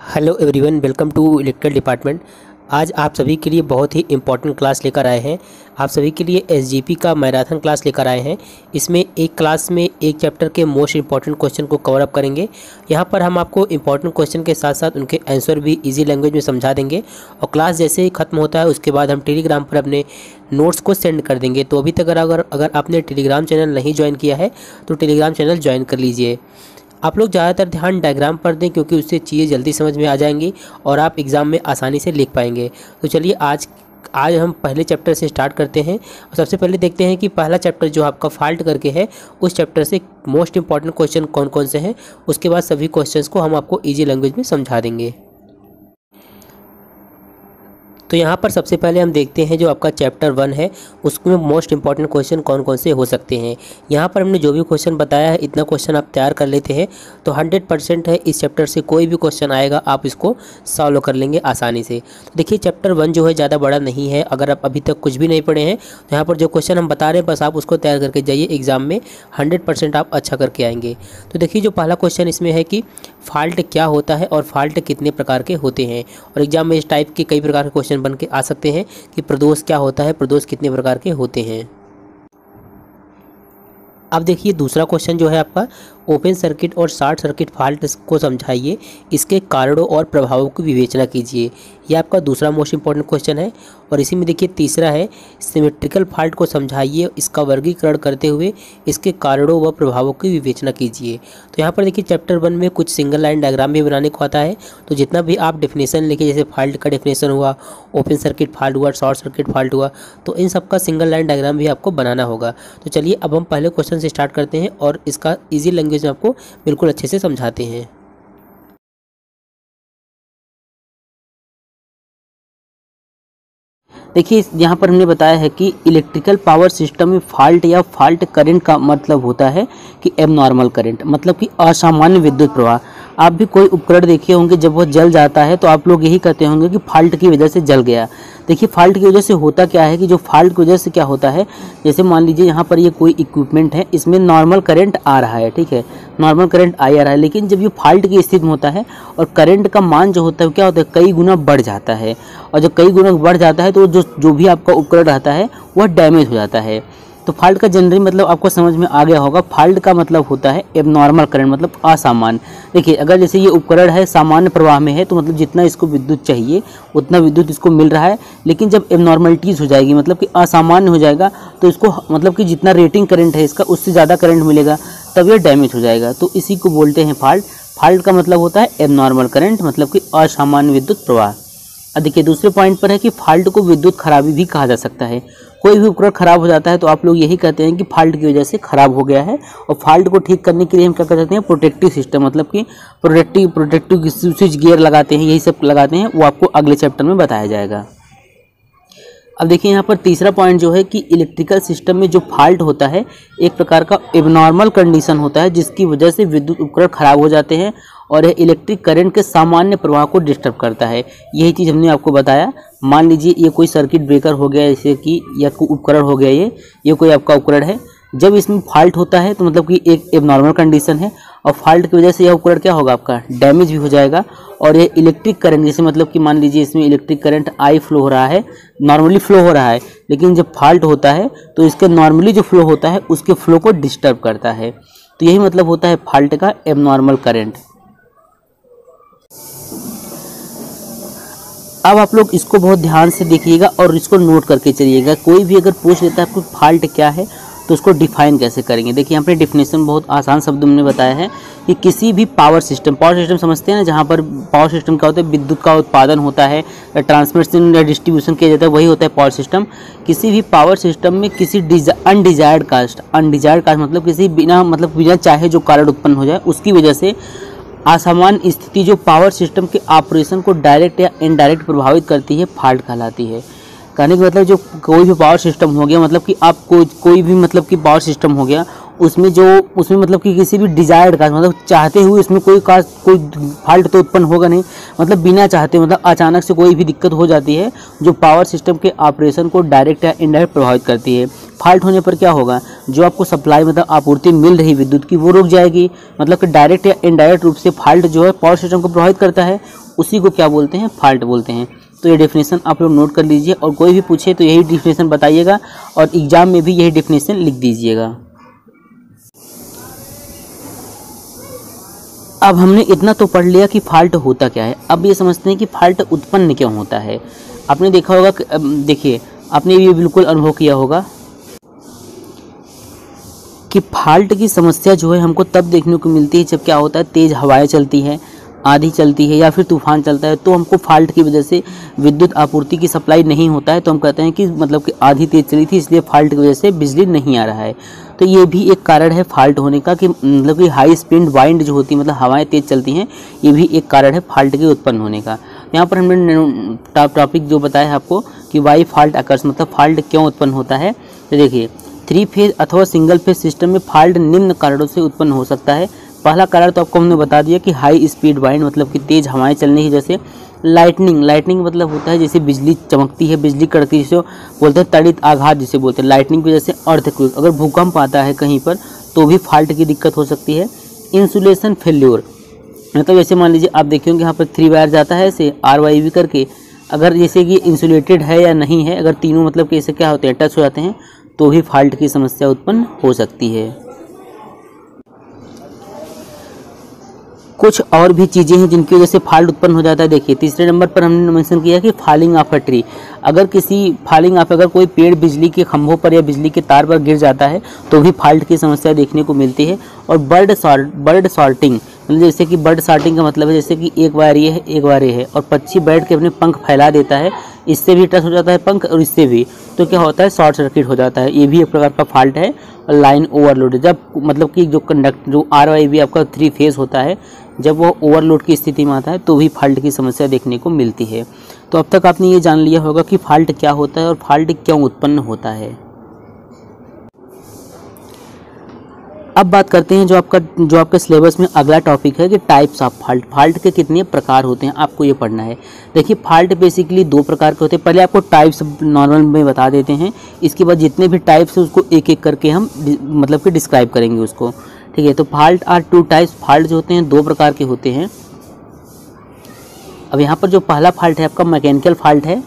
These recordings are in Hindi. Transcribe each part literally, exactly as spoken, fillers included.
Hello everyone, welcome to electrical department. आज आप सभी के लिए बहुत ही इम्पोर्टेंट क्लास लेकर आए हैं। आप सभी के लिए एसजीपी का मैराथन क्लास लेकर आए हैं। इसमें एक क्लास में एक चैप्टर के मोस्ट इम्पॉर्टेंट क्वेश्चन को कवर अप करेंगे। यहाँ पर हम आपको इम्पॉर्टेंट क्वेश्चन के साथ साथ उनके आंसर भी इजी लैंग्वेज में समझा देंगे और क्लास जैसे ही खत्म होता है उसके बाद हम टेलीग्राम पर अपने नोट्स को सेंड कर देंगे। तो अभी तक अगर अगर आपने टेलीग्राम चैनल नहीं ज्वाइन किया है तो टेलीग्राम चैनल ज्वाइन कर लीजिए। आप लोग ज़्यादातर ध्यान डायग्राम पर दें क्योंकि उससे चीज़ें जल्दी समझ में आ जाएंगी और आप एग्ज़ाम में आसानी से लिख पाएंगे। तो चलिए आज आज हम पहले चैप्टर से स्टार्ट करते हैं और सबसे पहले देखते हैं कि पहला चैप्टर जो आपका फाल्ट करके है उस चैप्टर से मोस्ट इंपॉर्टेंट क्वेश्चन कौन कौन से हैं। उसके बाद सभी क्वेश्चंस को हम आपको ईजी लैंग्वेज में समझा देंगे। तो यहाँ पर सबसे पहले हम देखते हैं जो आपका चैप्टर वन है उसमें मोस्ट इंपॉर्टेंट क्वेश्चन कौन कौन से हो सकते हैं। यहाँ पर हमने जो भी क्वेश्चन बताया है इतना क्वेश्चन आप तैयार कर लेते हैं तो हंड्रेड परसेंट है इस चैप्टर से कोई भी क्वेश्चन आएगा आप इसको सॉल्व कर लेंगे आसानी से। तो देखिए चैप्टर वन जो है ज़्यादा बड़ा नहीं है। अगर आप अभी तक कुछ भी नहीं पढ़े हैं तो यहाँ पर जो क्वेश्चन हम बता रहे हैं बस आप उसको तैयार करके जाइए, एग्जाम में हंड्रेड परसेंट आप अच्छा करके आएंगे। तो देखिए जो पहला क्वेश्चन इसमें है कि फॉल्ट क्या होता है और फॉल्ट कितने प्रकार के होते हैं। और एग्जाम में इस टाइप के कई प्रकार के क्वेश्चन बन के आ सकते हैं कि प्रदोष क्या होता है, प्रदोष कितने प्रकार के होते हैं। अब देखिए दूसरा क्वेश्चन जो है आपका ओपन सर्किट और शॉर्ट सर्किट फॉल्ट को समझाइए, इसके कारणों और प्रभावों की विवेचना कीजिए। ये आपका दूसरा मोस्ट इंपॉर्टेंट क्वेश्चन है। और इसी में देखिए तीसरा है सिमेट्रिकल फॉल्ट को समझाइए, इसका वर्गीकरण करते हुए इसके कारणों व प्रभावों की विवेचना कीजिए। तो यहाँ पर देखिए चैप्टर वन में कुछ सिंगल लाइन डायग्राम भी बनाने को आता है। तो जितना भी आप डेफिनेशन लिखे, जैसे फॉल्ट का डेफिनेशन हुआ, ओपन सर्किट फॉल्ट हुआ, शॉर्ट सर्किट फॉल्ट हुआ, तो इन सब का सिंगल लाइन डायग्राम भी आपको बनाना होगा। तो चलिए अब हम पहले क्वेश्चन से स्टार्ट करते हैं और इसका ईजी लैंग्वेज में आपको बिल्कुल अच्छे से समझाते हैं। देखिए यहाँ पर हमने बताया है कि इलेक्ट्रिकल पावर सिस्टम में फॉल्ट या फॉल्ट करंट का मतलब होता है कि एबनॉर्मल करंट, मतलब कि असामान्य विद्युत प्रवाह। आप भी कोई उपकरण देखे होंगे जब वह जल जाता है तो आप लोग यही कहते होंगे कि फॉल्ट की वजह से जल गया। देखिए फॉल्ट की वजह से होता क्या है कि जो फॉल्ट की वजह से क्या होता है, जैसे मान लीजिए यहाँ पर ये कोई इक्विपमेंट है, इसमें नॉर्मल करंट आ रहा है, ठीक है, नॉर्मल करंट आ रहा है, लेकिन जब ये फॉल्ट की स्थिति में होता है और करंट का मान जो होता है क्या होता है, कई गुना बढ़ जाता है। और जब कई गुना बढ़ जाता है तो जो जो भी आपका उपकरण रहता है वह डैमेज हो जाता है। तो फॉल्ट का जनरली मतलब आपको समझ में आ गया होगा। फॉल्ट का मतलब होता है एबनॉर्मल करंट, मतलब असामान्य। देखिए अगर जैसे ये उपकरण है सामान्य प्रवाह में है तो मतलब जितना इसको विद्युत चाहिए उतना विद्युत इसको मिल रहा है, लेकिन जब एबनॉर्मलिटीज़ हो जाएगी, मतलब कि असामान्य हो जाएगा, तो इसको मतलब कि जितना रेटिंग करंट है इसका उससे ज़्यादा करंट मिलेगा, तब यह डैमेज हो जाएगा। तो इसी को बोलते हैं फॉल्ट। फॉल्ट का मतलब होता है एबनॉर्मल करंट, मतलब कि असामान्य विद्युत प्रवाह। अब देखिए दूसरे पॉइंट पर है कि फॉल्ट को विद्युत खराबी भी कहा जा सकता है। कोई भी उपकरण खराब हो जाता है तो आप लोग यही कहते हैं कि फॉल्ट की वजह से खराब हो गया है। और फॉल्ट को ठीक करने के लिए हम क्या कर सकते हैं, प्रोटेक्टिव सिस्टम, मतलब कि प्रोटेक्टिव प्रोटेक्टिव स्विच गियर लगाते हैं, यही सब लगाते हैं, वो आपको अगले चैप्टर में बताया जाएगा। अब देखिए यहाँ पर तीसरा पॉइंट जो है कि इलेक्ट्रिकल सिस्टम में जो फॉल्ट होता है एक प्रकार का एबनॉर्मल कंडीशन होता है जिसकी वजह से विद्युत उपकरण खराब हो जाते हैं और यह इलेक्ट्रिक करंट के सामान्य प्रवाह को डिस्टर्ब करता है। यही चीज़ हमने आपको बताया। मान लीजिए ये कोई सर्किट ब्रेकर हो गया, जैसे कि या कोई उपकरण हो गया, ये ये कोई आपका उपकरण है। जब इसमें फॉल्ट होता है तो मतलब कि एक एबनॉर्मल कंडीशन है और फॉल्ट की वजह से यह उपकरण क्या होगा, आपका डैमेज भी हो जाएगा। और ये इलेक्ट्रिक करंट, जैसे मतलब कि मान लीजिए इसमें इलेक्ट्रिक करंट आई फ्लो हो रहा है, नॉर्मली फ्लो हो रहा है, लेकिन जब फॉल्ट होता है तो इसके नॉर्मली जो फ्लो होता है उसके फ्लो को डिस्टर्ब करता है। तो यही मतलब होता है फॉल्ट का एबनॉर्मल करंट। अब आप लोग इसको बहुत ध्यान से देखिएगा और इसको नोट करके चलिएगा। कोई भी अगर पूछ लेता है आपको फॉल्ट क्या है तो उसको डिफाइन कैसे करेंगे। देखिए यहाँ पे डिफिनेशन बहुत आसान शब्दों में बताया है कि किसी भी पावर सिस्टम, पावर सिस्टम समझते हैं ना, जहाँ पर पावर सिस्टम क्या होता है, विद्युत का उत्पादन होता है, ट्रांसमिशन या डिस्ट्रीब्यूशन किया जाता है, वही होता है पावर सिस्टम। किसी भी पावर सिस्टम में किसी अनडिजायर्ड कास्ट, अनडिजायर्ड कास्ट मतलब किसी बिना मतलब बिना चाहे जो कारण उत्पन्न हो जाए उसकी वजह से असामान्य स्थिति जो पावर सिस्टम के ऑपरेशन को डायरेक्ट या इनडायरेक्ट प्रभावित करती है, फॉल्ट कहलाती है। कहने का मतलब जो कोई भी पावर सिस्टम हो गया, मतलब कि आप कोई कोई भी मतलब कि पावर सिस्टम हो गया, उसमें जो उसमें मतलब कि किसी भी डिजायर्ड का मतलब चाहते हुए इसमें कोई का कोई फॉल्ट तो उत्पन्न होगा नहीं, मतलब बिना चाहते मतलब अचानक से कोई भी दिक्कत हो जाती है जो पावर सिस्टम के ऑपरेशन को डायरेक्ट या इनडायरेक्ट प्रभावित करती है। फॉल्ट होने पर क्या होगा, जो आपको सप्लाई मतलब आपूर्ति मिल रही विद्युत की वो रुक जाएगी, मतलब कि डायरेक्ट या इनडायरेक्ट रूप से फॉल्ट जो है पावर सिस्टम को प्रभावित करता है। उसी को क्या बोलते हैं, फॉल्ट बोलते हैं। तो ये डेफिनेशन आप लोग नोट कर लीजिए और कोई भी पूछे तो यही डेफिनेशन बताइएगा और एग्जाम में भी यही डेफिनेशन लिख दीजिएगा। अब हमने इतना तो पढ़ लिया कि फॉल्ट होता क्या है। अब ये समझते हैं कि फॉल्ट उत्पन्न क्यों होता है। आपने देखा होगा, देखिए आपने ये बिल्कुल अनुभव किया होगा कि फॉल्ट की समस्या जो है हमको तब देखने को मिलती है जब क्या होता है, तेज़ हवाएं चलती है, आंधी चलती है या फिर तूफान चलता है, तो हमको फॉल्ट की वजह से विद्युत आपूर्ति की सप्लाई नहीं होता है, तो हम कहते हैं कि मतलब कि आंधी तेज़ चली थी इसलिए फॉल्ट की वजह से बिजली नहीं आ रहा है। तो ये भी एक कारण है फॉल्ट होने का कि मतलब कि हाई स्पीड वाइंड जो होती है, मतलब हवाएं तेज़ चलती हैं, ये भी एक कारण है फॉल्ट के उत्पन्न होने का। यहाँ पर हमने टॉप टॉपिक जो बताया है आपको कि वाई फॉल्ट अकर्स, मतलब फॉल्ट क्यों उत्पन्न होता है। तो देखिए थ्री फेज अथवा सिंगल फेज सिस्टम में फॉल्ट निम्न कारणों से उत्पन्न हो सकता है। पहला कारण तो आपको हमने बता दिया कि हाई स्पीड वाइंड, मतलब कि तेज़ हवाएं चलने की, जैसे लाइटनिंग। लाइटनिंग मतलब होता है जैसे बिजली चमकती है, बिजली कड़कती है, जिसे बोलते हैं तड़ित आघात जिसे बोलते हैं। लाइटनिंग की वजह से अर्थक्वेक, अगर भूकंप आता है कहीं पर तो भी फॉल्ट की दिक्कत हो सकती है। इंसुलेशन फेल्योर, मतलब जैसे मान लीजिए आप देखेंगे यहाँ पर थ्री वायर जाता है ऐसे आर वाई वी करके, अगर जैसे कि इंसुलेटेड है या नहीं है, अगर तीनों मतलब कि ऐसे क्या होते हैं, टच हो जाते हैं, तो भी फॉल्ट की समस्या उत्पन्न हो सकती है। कुछ और भी चीज़ें हैं जिनकी वजह से फॉल्ट उत्पन्न हो जाता है। देखिए तीसरे नंबर पर हमने मेंशन किया कि फॉलिंग ऑफ अ ट्री, अगर किसी फॉलिंग ऑफ अगर कोई पेड़ बिजली के खंभों पर या बिजली के तार पर गिर जाता है तो भी फॉल्ट की समस्या देखने को मिलती है। और बर्ड सॉर्ट बर्ड सॉर्टिंग, मतलब जैसे कि बर्ड सॉर्टिंग का मतलब है जैसे कि एक बार ये है एक बार ये है और पक्षी बैठ के अपने पंख फैला देता है, इससे भी टच हो जाता है पंख और इससे भी, तो क्या होता है, शॉर्ट सर्किट हो जाता है। ये भी एक प्रकार का फॉल्ट है। और लाइन ओवरलोड, जब मतलब कि जो कंडक्ट जो आर वाई बी आपका थ्री फेज होता है, जब वो ओवरलोड की स्थिति में आता है तो भी फॉल्ट की समस्या देखने को मिलती है। तो अब तक आपने ये जान लिया होगा कि फॉल्ट क्या होता है और फॉल्ट क्यों उत्पन्न होता है। अब बात करते हैं जो आपका जो आपके सिलेबस में अगला टॉपिक है कि टाइप्स ऑफ फॉल्ट। फॉल्ट के कितने प्रकार होते हैं आपको ये पढ़ना है। देखिए फॉल्ट बेसिकली दो प्रकार के होते हैं। पहले आपको टाइप्स नॉर्मल में बता देते हैं, इसके बाद जितने भी टाइप्स हैं उसको एक एक करके हम मतलब कि डिस्क्राइब करेंगे उसको, ठीक है। तो fault are two types, fault जो होते हैं दो प्रकार के होते हैं। अब यहाँ पर जो पहला फॉल्ट है आपका मैकेनिकल फॉल्ट है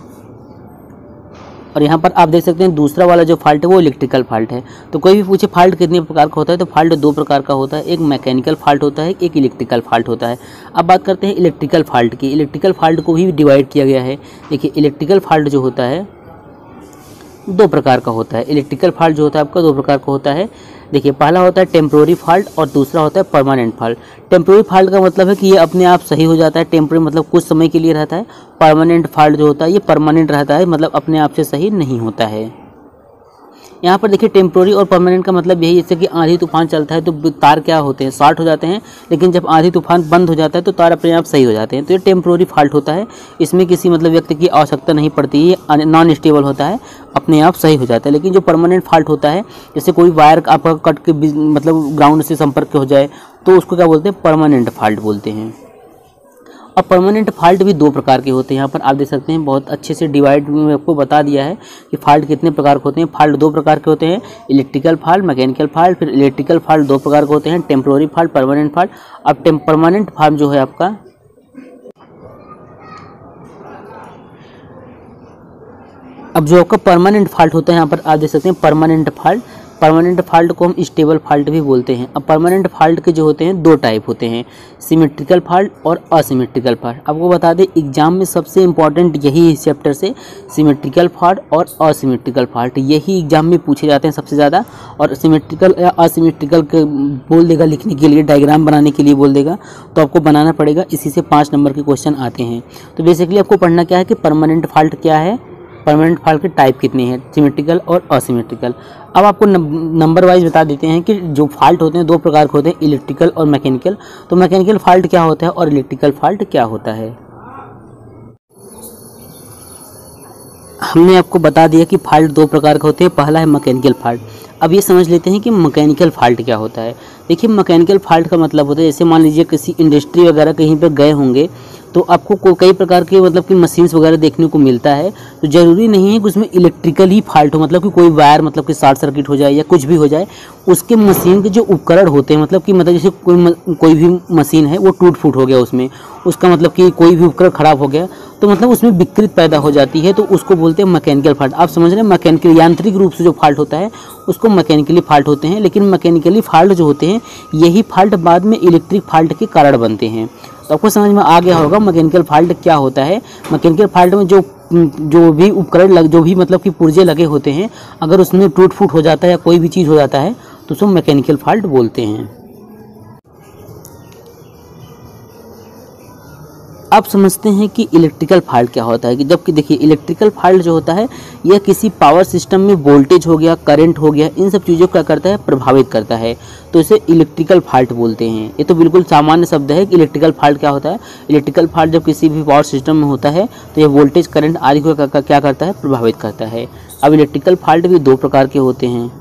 और यहाँ पर आप देख सकते हैं दूसरा वाला जो फॉल्ट है वो इलेक्ट्रिकल फॉल्ट है। तो कोई भी पूछे फॉल्ट कितने प्रकार का होता है, तो फॉल्ट दो प्रकार का होता है, एक मैकेनिकल फॉल्ट होता है, एक इलेक्ट्रिकल फॉल्ट होता है। अब बात करते हैं इलेक्ट्रिकल फॉल्ट की। इलेक्ट्रिकल फॉल्ट को भी डिवाइड किया गया है। देखिए इलेक्ट्रिकल फॉल्ट जो होता है दो प्रकार का होता है। इलेक्ट्रिकल फॉल्ट जो होता है आपका दो प्रकार का होता है। देखिए पहला होता है टेम्प्रोरी फॉल्ट और दूसरा होता है परमानेंट फॉल्ट। टेम्प्रोरी फॉल्ट का मतलब है कि ये अपने आप सही हो जाता है, टेम्प्रोरी मतलब कुछ समय के लिए रहता है। परमानेंट फॉल्ट जो होता है ये परमानेंट रहता है, मतलब अपने आप से सही नहीं होता है। यहाँ पर देखिए टेम्प्रोरी और परमानेंट का मतलब यही, जैसे कि आंधी तूफान चलता है तो तार क्या होते हैं, शॉर्ट हो जाते हैं, लेकिन जब आंधी तूफान बंद हो जाता है तो तार अपने आप सही हो जाते हैं। तो ये टेम्प्रोरी फॉल्ट होता है, इसमें किसी मतलब व्यक्ति की आवश्यकता नहीं पड़ती, ये नॉन स्टेबल होता है, अपने आप सही हो जाता है। लेकिन जो परमानेंट फॉल्ट होता है, जैसे कोई वायर आपका कट के मतलब ग्राउंड से संपर्क हो जाए तो उसको क्या बोलते हैं, परमानेंट फॉल्ट बोलते हैं। अब परमानेंट फॉल्ट भी दो प्रकार के होते हैं। यहाँ पर आप देख सकते हैं बहुत अच्छे से डिवाइड में आपको बता दिया है कि फॉल्ट कितने प्रकार के होते हैं। फॉल्ट दो प्रकार के होते हैं, इलेक्ट्रिकल फॉल्ट, मैकेनिकल फॉल्ट। फिर इलेक्ट्रिकल फॉल्ट दो प्रकार के होते हैं, टेम्प्रोरी फॉल्ट, परमानेंट फॉल्ट। अब परमानेंट फॉल्ट जो है आपका, अब जो आपका परमानेंट फॉल्ट होता है, यहाँ पर आप देख सकते हैं परमानेंट फॉल्ट, परमानेंट फॉल्ट को हम स्टेबल फॉल्ट भी बोलते हैं। अब परमानेंट फॉल्ट के जो होते हैं दो टाइप होते हैं, सिमेट्रिकल फॉल्ट और असिमेट्रिकल फॉल्ट। आपको बता दें एग्जाम में सबसे इंपॉर्टेंट यही इस चैप्टर से, सिमेट्रिकल फॉल्ट और असिमेट्रिकल फॉल्ट, यही एग्जाम में पूछे जाते हैं सबसे ज़्यादा। और सिमेट्रिकल या असिमेट्रिकल के बोल देगा लिखने के लिए, डायग्राम बनाने के लिए बोल देगा, तो आपको बनाना पड़ेगा, इसी से पाँच नंबर के क्वेश्चन आते हैं। तो बेसिकली आपको पढ़ना क्या है कि परमानेंट फॉल्ट क्या है, परमानेंट फॉल्ट के टाइप कितने हैं, सिमेट्रिकल और असिमेट्रिकल। अब आपको नंबर वाइज बता देते हैं कि जो फॉल्ट होते हैं दो प्रकार के होते हैं, इलेक्ट्रिकल और मैकेनिकल। तो मैकेनिकल फॉल्ट क्या होता है और इलेक्ट्रिकल फॉल्ट क्या होता है। हमने आपको बता दिया कि फॉल्ट दो प्रकार के होते हैं, पहला है मैकेनिकल फॉल्ट। अब ये समझ लेते हैं कि मैकेनिकल फॉल्ट क्या होता है। देखिए मैकेनिकल फॉल्ट का मतलब होता है, जैसे मान लीजिए किसी इंडस्ट्री वगैरह कहीं पर गए होंगे तो आपको को कई प्रकार के मतलब कि मशीन्स वगैरह देखने को मिलता है। तो ज़रूरी नहीं है कि उसमें इलेक्ट्रिकल ही फॉल्ट हो, मतलब कि कोई वायर मतलब कि शॉर्ट सर्किट हो जाए या कुछ भी हो जाए, उसके मशीन के जो उपकरण होते हैं, मतलब कि मतलब जैसे कोई कोई भी मशीन है वो टूट फूट हो गया, उसमें उसका मतलब कि कोई भी उपकरण खराब हो गया तो मतलब उसमें विकृत पैदा हो जाती है, तो उसको बोलते हैं मैकेनिकल फॉल्ट। आप समझ रहे हैं, मैकेनिकल यांत्रिक रूप से जो फॉल्ट होता है उसको मैकेनिकली फॉल्ट होते हैं। लेकिन मैकेनिकली फॉल्ट जो होते हैं यही फॉल्ट बाद में इलेक्ट्रिक फॉल्ट के कारण बनते हैं। तो आपको समझ में आ गया होगा मैकेनिकल फॉल्ट क्या होता है। मैकेनिकल फॉल्ट में जो जो भी उपकरण लग जो भी मतलब कि पुर्जे लगे होते हैं, अगर उसमें टूट फूट हो जाता है या कोई भी चीज़ हो जाता है तो उसको मैकेनिकल फॉल्ट बोलते हैं। आप समझते हैं कि इलेक्ट्रिकल फॉल्ट क्या होता है, कि जबकि देखिए इलेक्ट्रिकल फॉल्ट जो होता है यह किसी पावर सिस्टम में वोल्टेज हो गया, करंट हो गया, इन सब चीज़ों को क्या करता है, प्रभावित करता है, तो इसे इलेक्ट्रिकल फॉल्ट बोलते हैं। ये तो बिल्कुल सामान्य शब्द है कि इलेक्ट्रिकल फॉल्ट क्या होता है। इलेक्ट्रिकल फॉल्ट जब किसी भी पावर सिस्टम में होता है तो यह वोल्टेज, करंट आदि को क्या करता है, प्रभावित करता है। अब इलेक्ट्रिकल फॉल्ट भी दो प्रकार के होते हैं।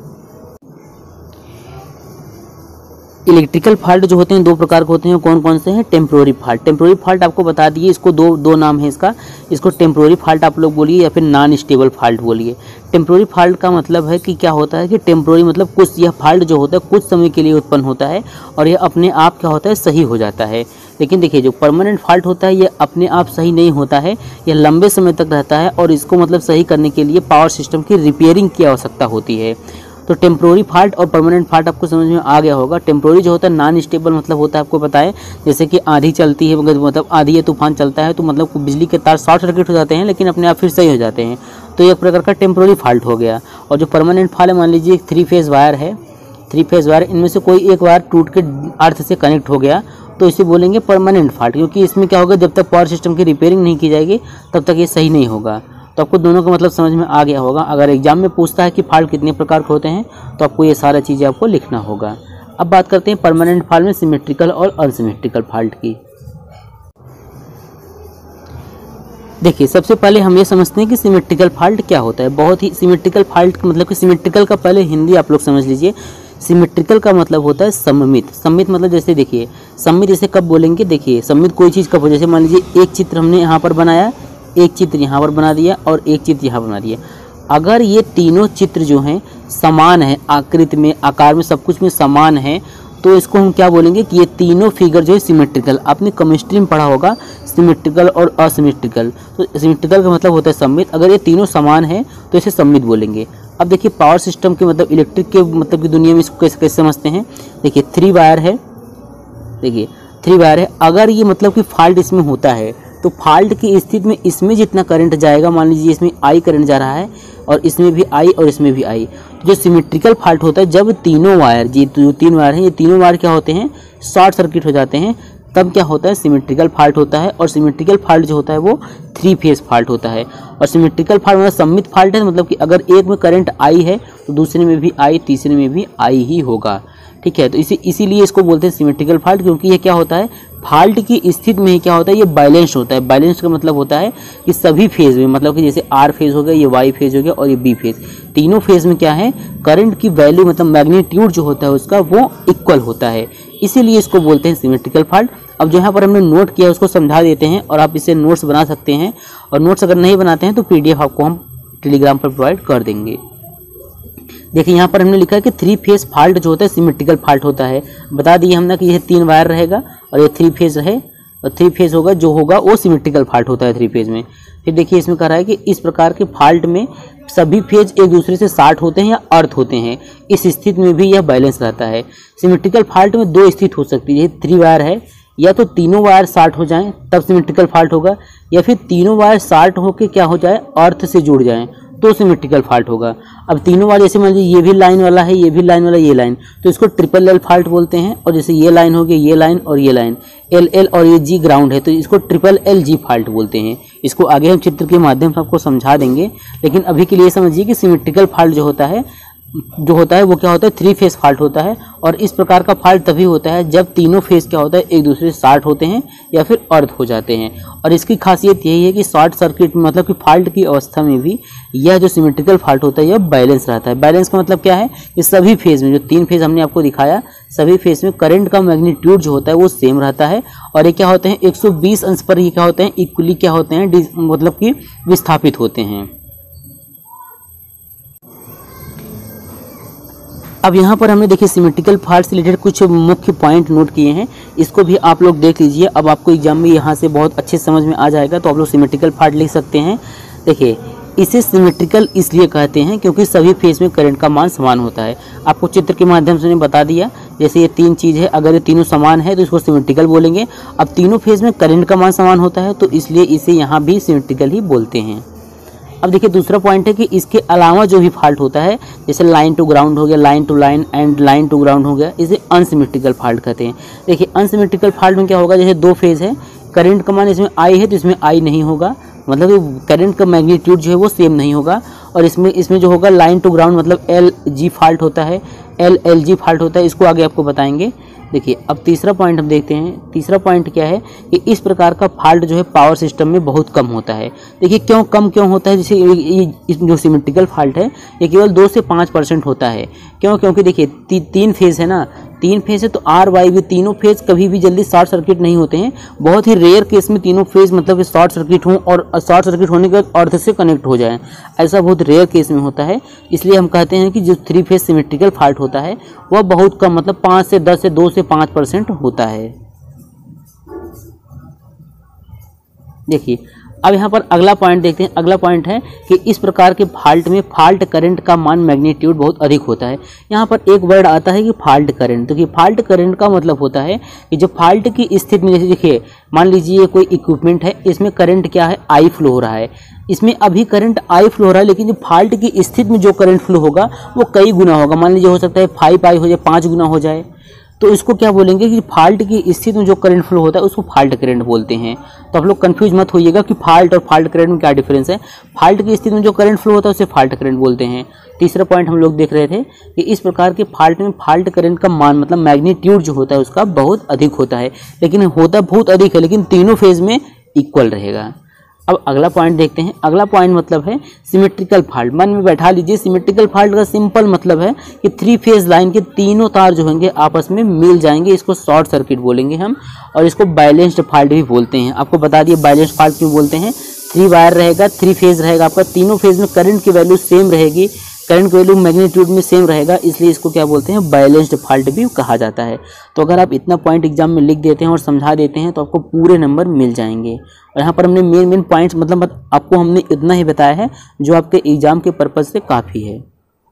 इलेक्ट्रिकल फॉल्ट जो होते हैं दो प्रकार के होते हैं, कौन कौन से हैं। टेम्पोररी फॉल्ट, टेम्पोररी फॉल्ट आपको बता दिए, इसको दो दो नाम है इसका, इसको टेम्पोररी फॉल्ट आप लोग बोलिए या फिर नॉन स्टेबल फॉल्ट बोलिए। टेम्पोररी फॉल्ट का मतलब है कि क्या होता है कि टेम्पोररी मतलब कुछ, यह फॉल्ट जो होता है कुछ समय के लिए उत्पन्न होता है और यह अपने आप क्या होता है, सही हो जाता है। लेकिन देखिए जो परमानेंट फॉल्ट होता है यह अपने आप सही नहीं होता है, यह लंबे समय तक रहता है और इसको मतलब सही करने के लिए पावर सिस्टम की रिपेयरिंग की आवश्यकता होती है। तो टेम्पोररी फॉल्ट और परमानेंट फॉल्ट आपको समझ में आ गया होगा। टेम्पोररी जो होता है नॉन स्टेबल मतलब होता है, आपको पता है, जैसे कि आंधी चलती है, मतलब आंधी या तूफान चलता है तो मतलब बिजली के तार शॉर्ट सर्किट हो जाते हैं लेकिन अपने आप फिर सही हो जाते हैं, तो एक प्रकार का टेम्पोररी फॉल्ट हो गया। और जो परमानेंट फॉल्ट है, मान लीजिए एक थ्री फेज वायर है, थ्री फेज वायर, इनमें से कोई एक वायर टूट के अर्थ से कनेक्ट हो गया तो इसे बोलेंगे परमानेंट फॉल्ट, क्योंकि इसमें क्या होगा, जब तक पावर सिस्टम की रिपेयरिंग नहीं की जाएगी तब तक ये सही नहीं होगा। तो आपको दोनों का मतलब समझ में आ गया होगा। अगर एग्जाम में पूछता है कि फॉल्ट कितने प्रकार के होते हैं तो आपको ये सारा चीज़ें आपको लिखना होगा। अब बात करते हैं परमानेंट फॉल्ट में सिमेट्रिकल और अनसिमेट्रिकल फॉल्ट की। देखिए सबसे पहले हम ये समझते हैं कि सिमेट्रिकल फॉल्ट क्या होता है। बहुत ही सिमेट्रिकल फॉल्ट मतलब कि सिमेट्रिकल का पहले हिंदी आप लोग समझ लीजिए। सिमेट्रिकल का मतलब होता है सममित। सममित मतलब जैसे देखिए, सममित जैसे कब बोलेंगे, देखिए सममित कोई चीज़ कब हो, जैसे मान लीजिए एक चित्र हमने यहाँ पर बनाया, एक चित्र यहाँ पर बना दिया और एक चित्र यहाँ बना दिया। अगर ये तीनों चित्र जो हैं समान है, आकृति में, आकार में, सब कुछ में समान है, तो इसको हम क्या बोलेंगे कि ये तीनों फिगर जो है सिमेट्रिकल। आपने केमिस्ट्री में पढ़ा होगा सिमेट्रिकल और असिमेट्रिकल। तो सिमेट्रिकल का मतलब होता है सममित। अगर ये तीनों समान है तो इसे सममित बोलेंगे। अब देखिए पावर सिस्टम के मतलब इलेक्ट्रिक के मतलब की दुनिया में इसको कैसे कैसे समझते हैं। देखिए थ्री वायर है, देखिए थ्री वायर है, अगर ये मतलब कि फॉल्ट इसमें होता है तो फॉल्ट की स्थिति में इसमें जितना करंट जाएगा, मान लीजिए इसमें आई करंट जा रहा है और इसमें भी आई और इसमें भी आई। जो सिमेट्रिकल फॉल्ट होता है जब तीनों वायर, जी जो तीन वायर हैं, ये तीनों वायर क्या होते हैं, शॉर्ट सर्किट हो जाते हैं, तब क्या होता है, सिमेट्रिकल फॉल्ट होता है। और सिमेट्रिकल फॉल्ट जो होता है वो थ्री फेज फॉल्ट होता है। और सिमेट्रिकल फॉल्ट मतलब सममित फॉल्ट है, मतलब कि अगर एक में करंट आई है तो दूसरे में भी आई, तीसरे में भी आई ही होगा। ठीक है, तो इसी इसीलिए इसको बोलते हैं सिमेट्रिकल फॉल्ट, क्योंकि ये क्या होता है, फॉल्ट की स्थिति में क्या होता है, ये बैलेंस होता है। बैलेंस का मतलब होता है कि सभी फेज में, मतलब कि जैसे आर फेज हो गया, ये वाई फेज हो गया और ये बी फेज, तीनों फेज में क्या है, करंट की वैल्यू मतलब मैग्नीट्यूड जो होता है उसका वो इक्वल होता है, इसीलिए इसको बोलते हैं सिमेट्रिकल फॉल्ट। अब जो यहाँ पर हमने नोट किया उसको समझा देते हैं और आप इसे नोट्स बना सकते हैं। और नोट्स अगर नहीं बनाते हैं तो पीडीएफ आपको हम टेलीग्राम पर प्रोवाइड कर देंगे। देखिए यहाँ पर हमने लिखा है कि थ्री फेज फॉल्ट जो होता है सिमेट्रिकल फॉल्ट होता है। बता दिए हमने कि यह तीन वायर रहेगा और ये थ्री फेज है और थ्री फेज होगा, जो होगा वो सिमेट्रिकल फॉल्ट होता है थ्री फेज में। फिर देखिए इसमें कह रहा है कि इस प्रकार के फॉल्ट में सभी फेज एक दूसरे से शॉर्ट होते हैं या अर्थ होते हैं, इस स्थिति में भी यह बैलेंस रहता है। सिमेट्रिकल फॉल्ट में दो स्थिति हो सकती है, थ्री वायर है, या तो तीनों वायर शॉर्ट हो जाएं तब सिमेट्रिकल फॉल्ट होगा, या फिर तीनों वायर शॉर्ट होकर क्या हो जाए, अर्थ से जुड़ जाएं तो सिमेट्रिकल फॉल्ट होगा। अब तीनों वायर जैसे मान लीजिए ये भी लाइन वाला है, ये भी लाइन वाला, ये लाइन, तो इसको ट्रिपल एल फॉल्ट बोलते हैं। और जैसे ये लाइन हो गई, ये लाइन और ये लाइन, एल एल और ये जी ग्राउंड है, तो इसको ट्रिपल एल जी फॉल्ट बोलते हैं। इसको आगे हम चित्र के माध्यम से आपको समझा देंगे, लेकिन अभी के लिए समझिए कि सिमेट्रिकल फॉल्ट जो होता है जो होता है वो क्या होता है, थ्री फेज फॉल्ट होता है। और इस प्रकार का फॉल्ट तभी होता है जब तीनों फेज क्या होता है, एक दूसरे से शॉर्ट होते हैं या फिर अर्थ हो जाते हैं। और इसकी खासियत यही है कि शॉर्ट सर्किट मतलब कि फॉल्ट की अवस्था में भी यह जो सिमेट्रिकल फॉल्ट होता है यह बैलेंस रहता है। बैलेंस का मतलब क्या है कि सभी फेज में, जो तीन फेज हमने आपको दिखाया, सभी फेज में करंट का मैग्नीट्यूड जो होता है वो सेम रहता है। और ये क्या होते हैं, एक सौ बीस अंश पर ये क्या होते हैं, इक्वली क्या होते हैं, मतलब कि विस्थापित होते हैं। अब यहाँ पर हमने देखिए सिमेट्रिकल फॉल्ट से रिलेटेड कुछ मुख्य पॉइंट नोट किए हैं, इसको भी आप लोग देख लीजिए। अब आपको एग्जाम में यहाँ से बहुत अच्छे समझ में आ जाएगा, तो आप लोग सिमेट्रिकल फॉल्ट लिख सकते हैं। देखिए इसे सिमेट्रिकल इसलिए कहते हैं क्योंकि सभी फेज में करंट का मान समान होता है। आपको चित्र के माध्यम से मैंने बता दिया, जैसे ये तीन चीज़ है, अगर ये तीनों समान है तो इसको सिमेट्रिकल बोलेंगे। अब तीनों फेज में करंट का मान समान होता है तो इसलिए इसे यहाँ भी सिमेट्रिकल ही बोलते हैं। अब देखिए दूसरा पॉइंट है कि इसके अलावा जो भी फॉल्ट होता है, जैसे लाइन टू ग्राउंड हो गया, line to line and line to ground हो गया, इसे अनसिमेट्रिकल फॉल्ट कहते हैं। देखिए अनसिमेट्रिकल फॉल्ट में क्या होगा, जैसे दो फेज है, करंट का मान इसमें आई है तो इसमें आई नहीं होगा, मतलब करंट का मैग्नीट्यूड जो है वो सेम नहीं होगा। और इसमें इसमें जो होगा लाइन टू ग्राउंड मतलब एल जी फॉल्ट होता है, एल एल जी फॉल्ट होता है, इसको आगे आपको बताएंगे। देखिए अब तीसरा पॉइंट हम देखते हैं। तीसरा पॉइंट क्या है कि इस प्रकार का फॉल्ट जो है पावर सिस्टम में बहुत कम होता है। देखिए क्यों कम क्यों होता है, जैसे ये जो सिमेट्रिकल फॉल्ट है ये केवल दो से पाँच परसेंट होता है। क्यों, क्योंकि देखिए ती, तीन फेज है ना, तीन फेज है तो आर वाई भी तीनों फेज कभी भी जल्दी शॉर्ट सर्किट नहीं होते हैं। बहुत ही रेयर केस में तीनों फेज मतलब कि शॉर्ट सर्किट हों और शॉर्ट सर्किट होने के बाद अर्थ से कनेक्ट हो जाए, ऐसा बहुत रेयर केस में होता है। इसलिए हम कहते हैं कि जो थ्री फेज सिमेट्रिकल फॉल्ट होता है वह बहुत कम, मतलब पाँच से दस से दो से पाँच परसेंट होता है। देखिए अब यहाँ पर अगला पॉइंट देखते हैं। अगला पॉइंट है कि इस प्रकार के फॉल्ट में फॉल्ट करंट का मान मैग्नीट्यूड बहुत अधिक होता है। यहाँ पर एक वर्ड आता है कि फॉल्ट करंट। तो कि फॉल्ट करंट का मतलब होता है कि जब फॉल्ट की स्थिति में, जैसे देखिए मान लीजिए कोई इक्विपमेंट है, इसमें करंट क्या है, आई फ्लो हो रहा है, इसमें अभी करंट आई फ्लो हो रहा है, लेकिन जो फॉल्ट की स्थिति में जो करंट फ्लो होगा वो कई गुना होगा। मान लीजिए हो सकता है फाइव आई हो जाए, पाँच गुना हो जाए, तो इसको क्या बोलेंगे कि फॉल्ट की स्थिति में जो करंट फ्लो होता है उसको फॉल्ट करंट बोलते हैं। तो आप लोग कंफ्यूज मत होइएगा कि फॉल्ट और फॉल्ट करंट में क्या डिफरेंस है। फॉल्ट की स्थिति में जो करंट फ्लो होता है उसे फॉल्ट करंट बोलते हैं। तीसरा पॉइंट हम लोग देख रहे थे कि इस प्रकार के फॉल्ट में फॉल्ट करंट का मान मतलब मैग्नीट्यूड जो होता है उसका बहुत अधिक होता है, लेकिन होता बहुत अधिक है, लेकिन तीनों फेज में इक्वल रहेगा। अब अगला पॉइंट देखते हैं। अगला पॉइंट मतलब है सिमेट्रिकल फॉल्ट। मन में बैठा लीजिए, सिमेट्रिकल फॉल्ट का सिंपल मतलब है कि थ्री फेज लाइन के तीनों तार जो होंगे आपस में मिल जाएंगे, इसको शॉर्ट सर्किट बोलेंगे हम, और इसको बैलेंस्ड फॉल्ट भी बोलते हैं। आपको बता दिए बैलेंस्ड फॉल्ट क्यों बोलते हैं। थ्री वायर रहेगा, थ्री फेज रहेगा आपका, तीनों फेज में करंट की वैल्यू सेम रहेगी, करंट की वैल्यू मैग्नीट्यूड में सेम रहेगा, इसलिए इसको क्या बोलते हैं, बैलेंस्ड फॉल्ट भी कहा जाता है। तो अगर आप इतना पॉइंट एग्जाम में लिख देते हैं और समझा देते हैं तो आपको पूरे नंबर मिल जाएंगे। और यहाँ पर हमने मेन मेन पॉइंट्स मतलब आपको हमने इतना ही बताया है जो आपके एग्जाम के पर्पज से काफ़ी है।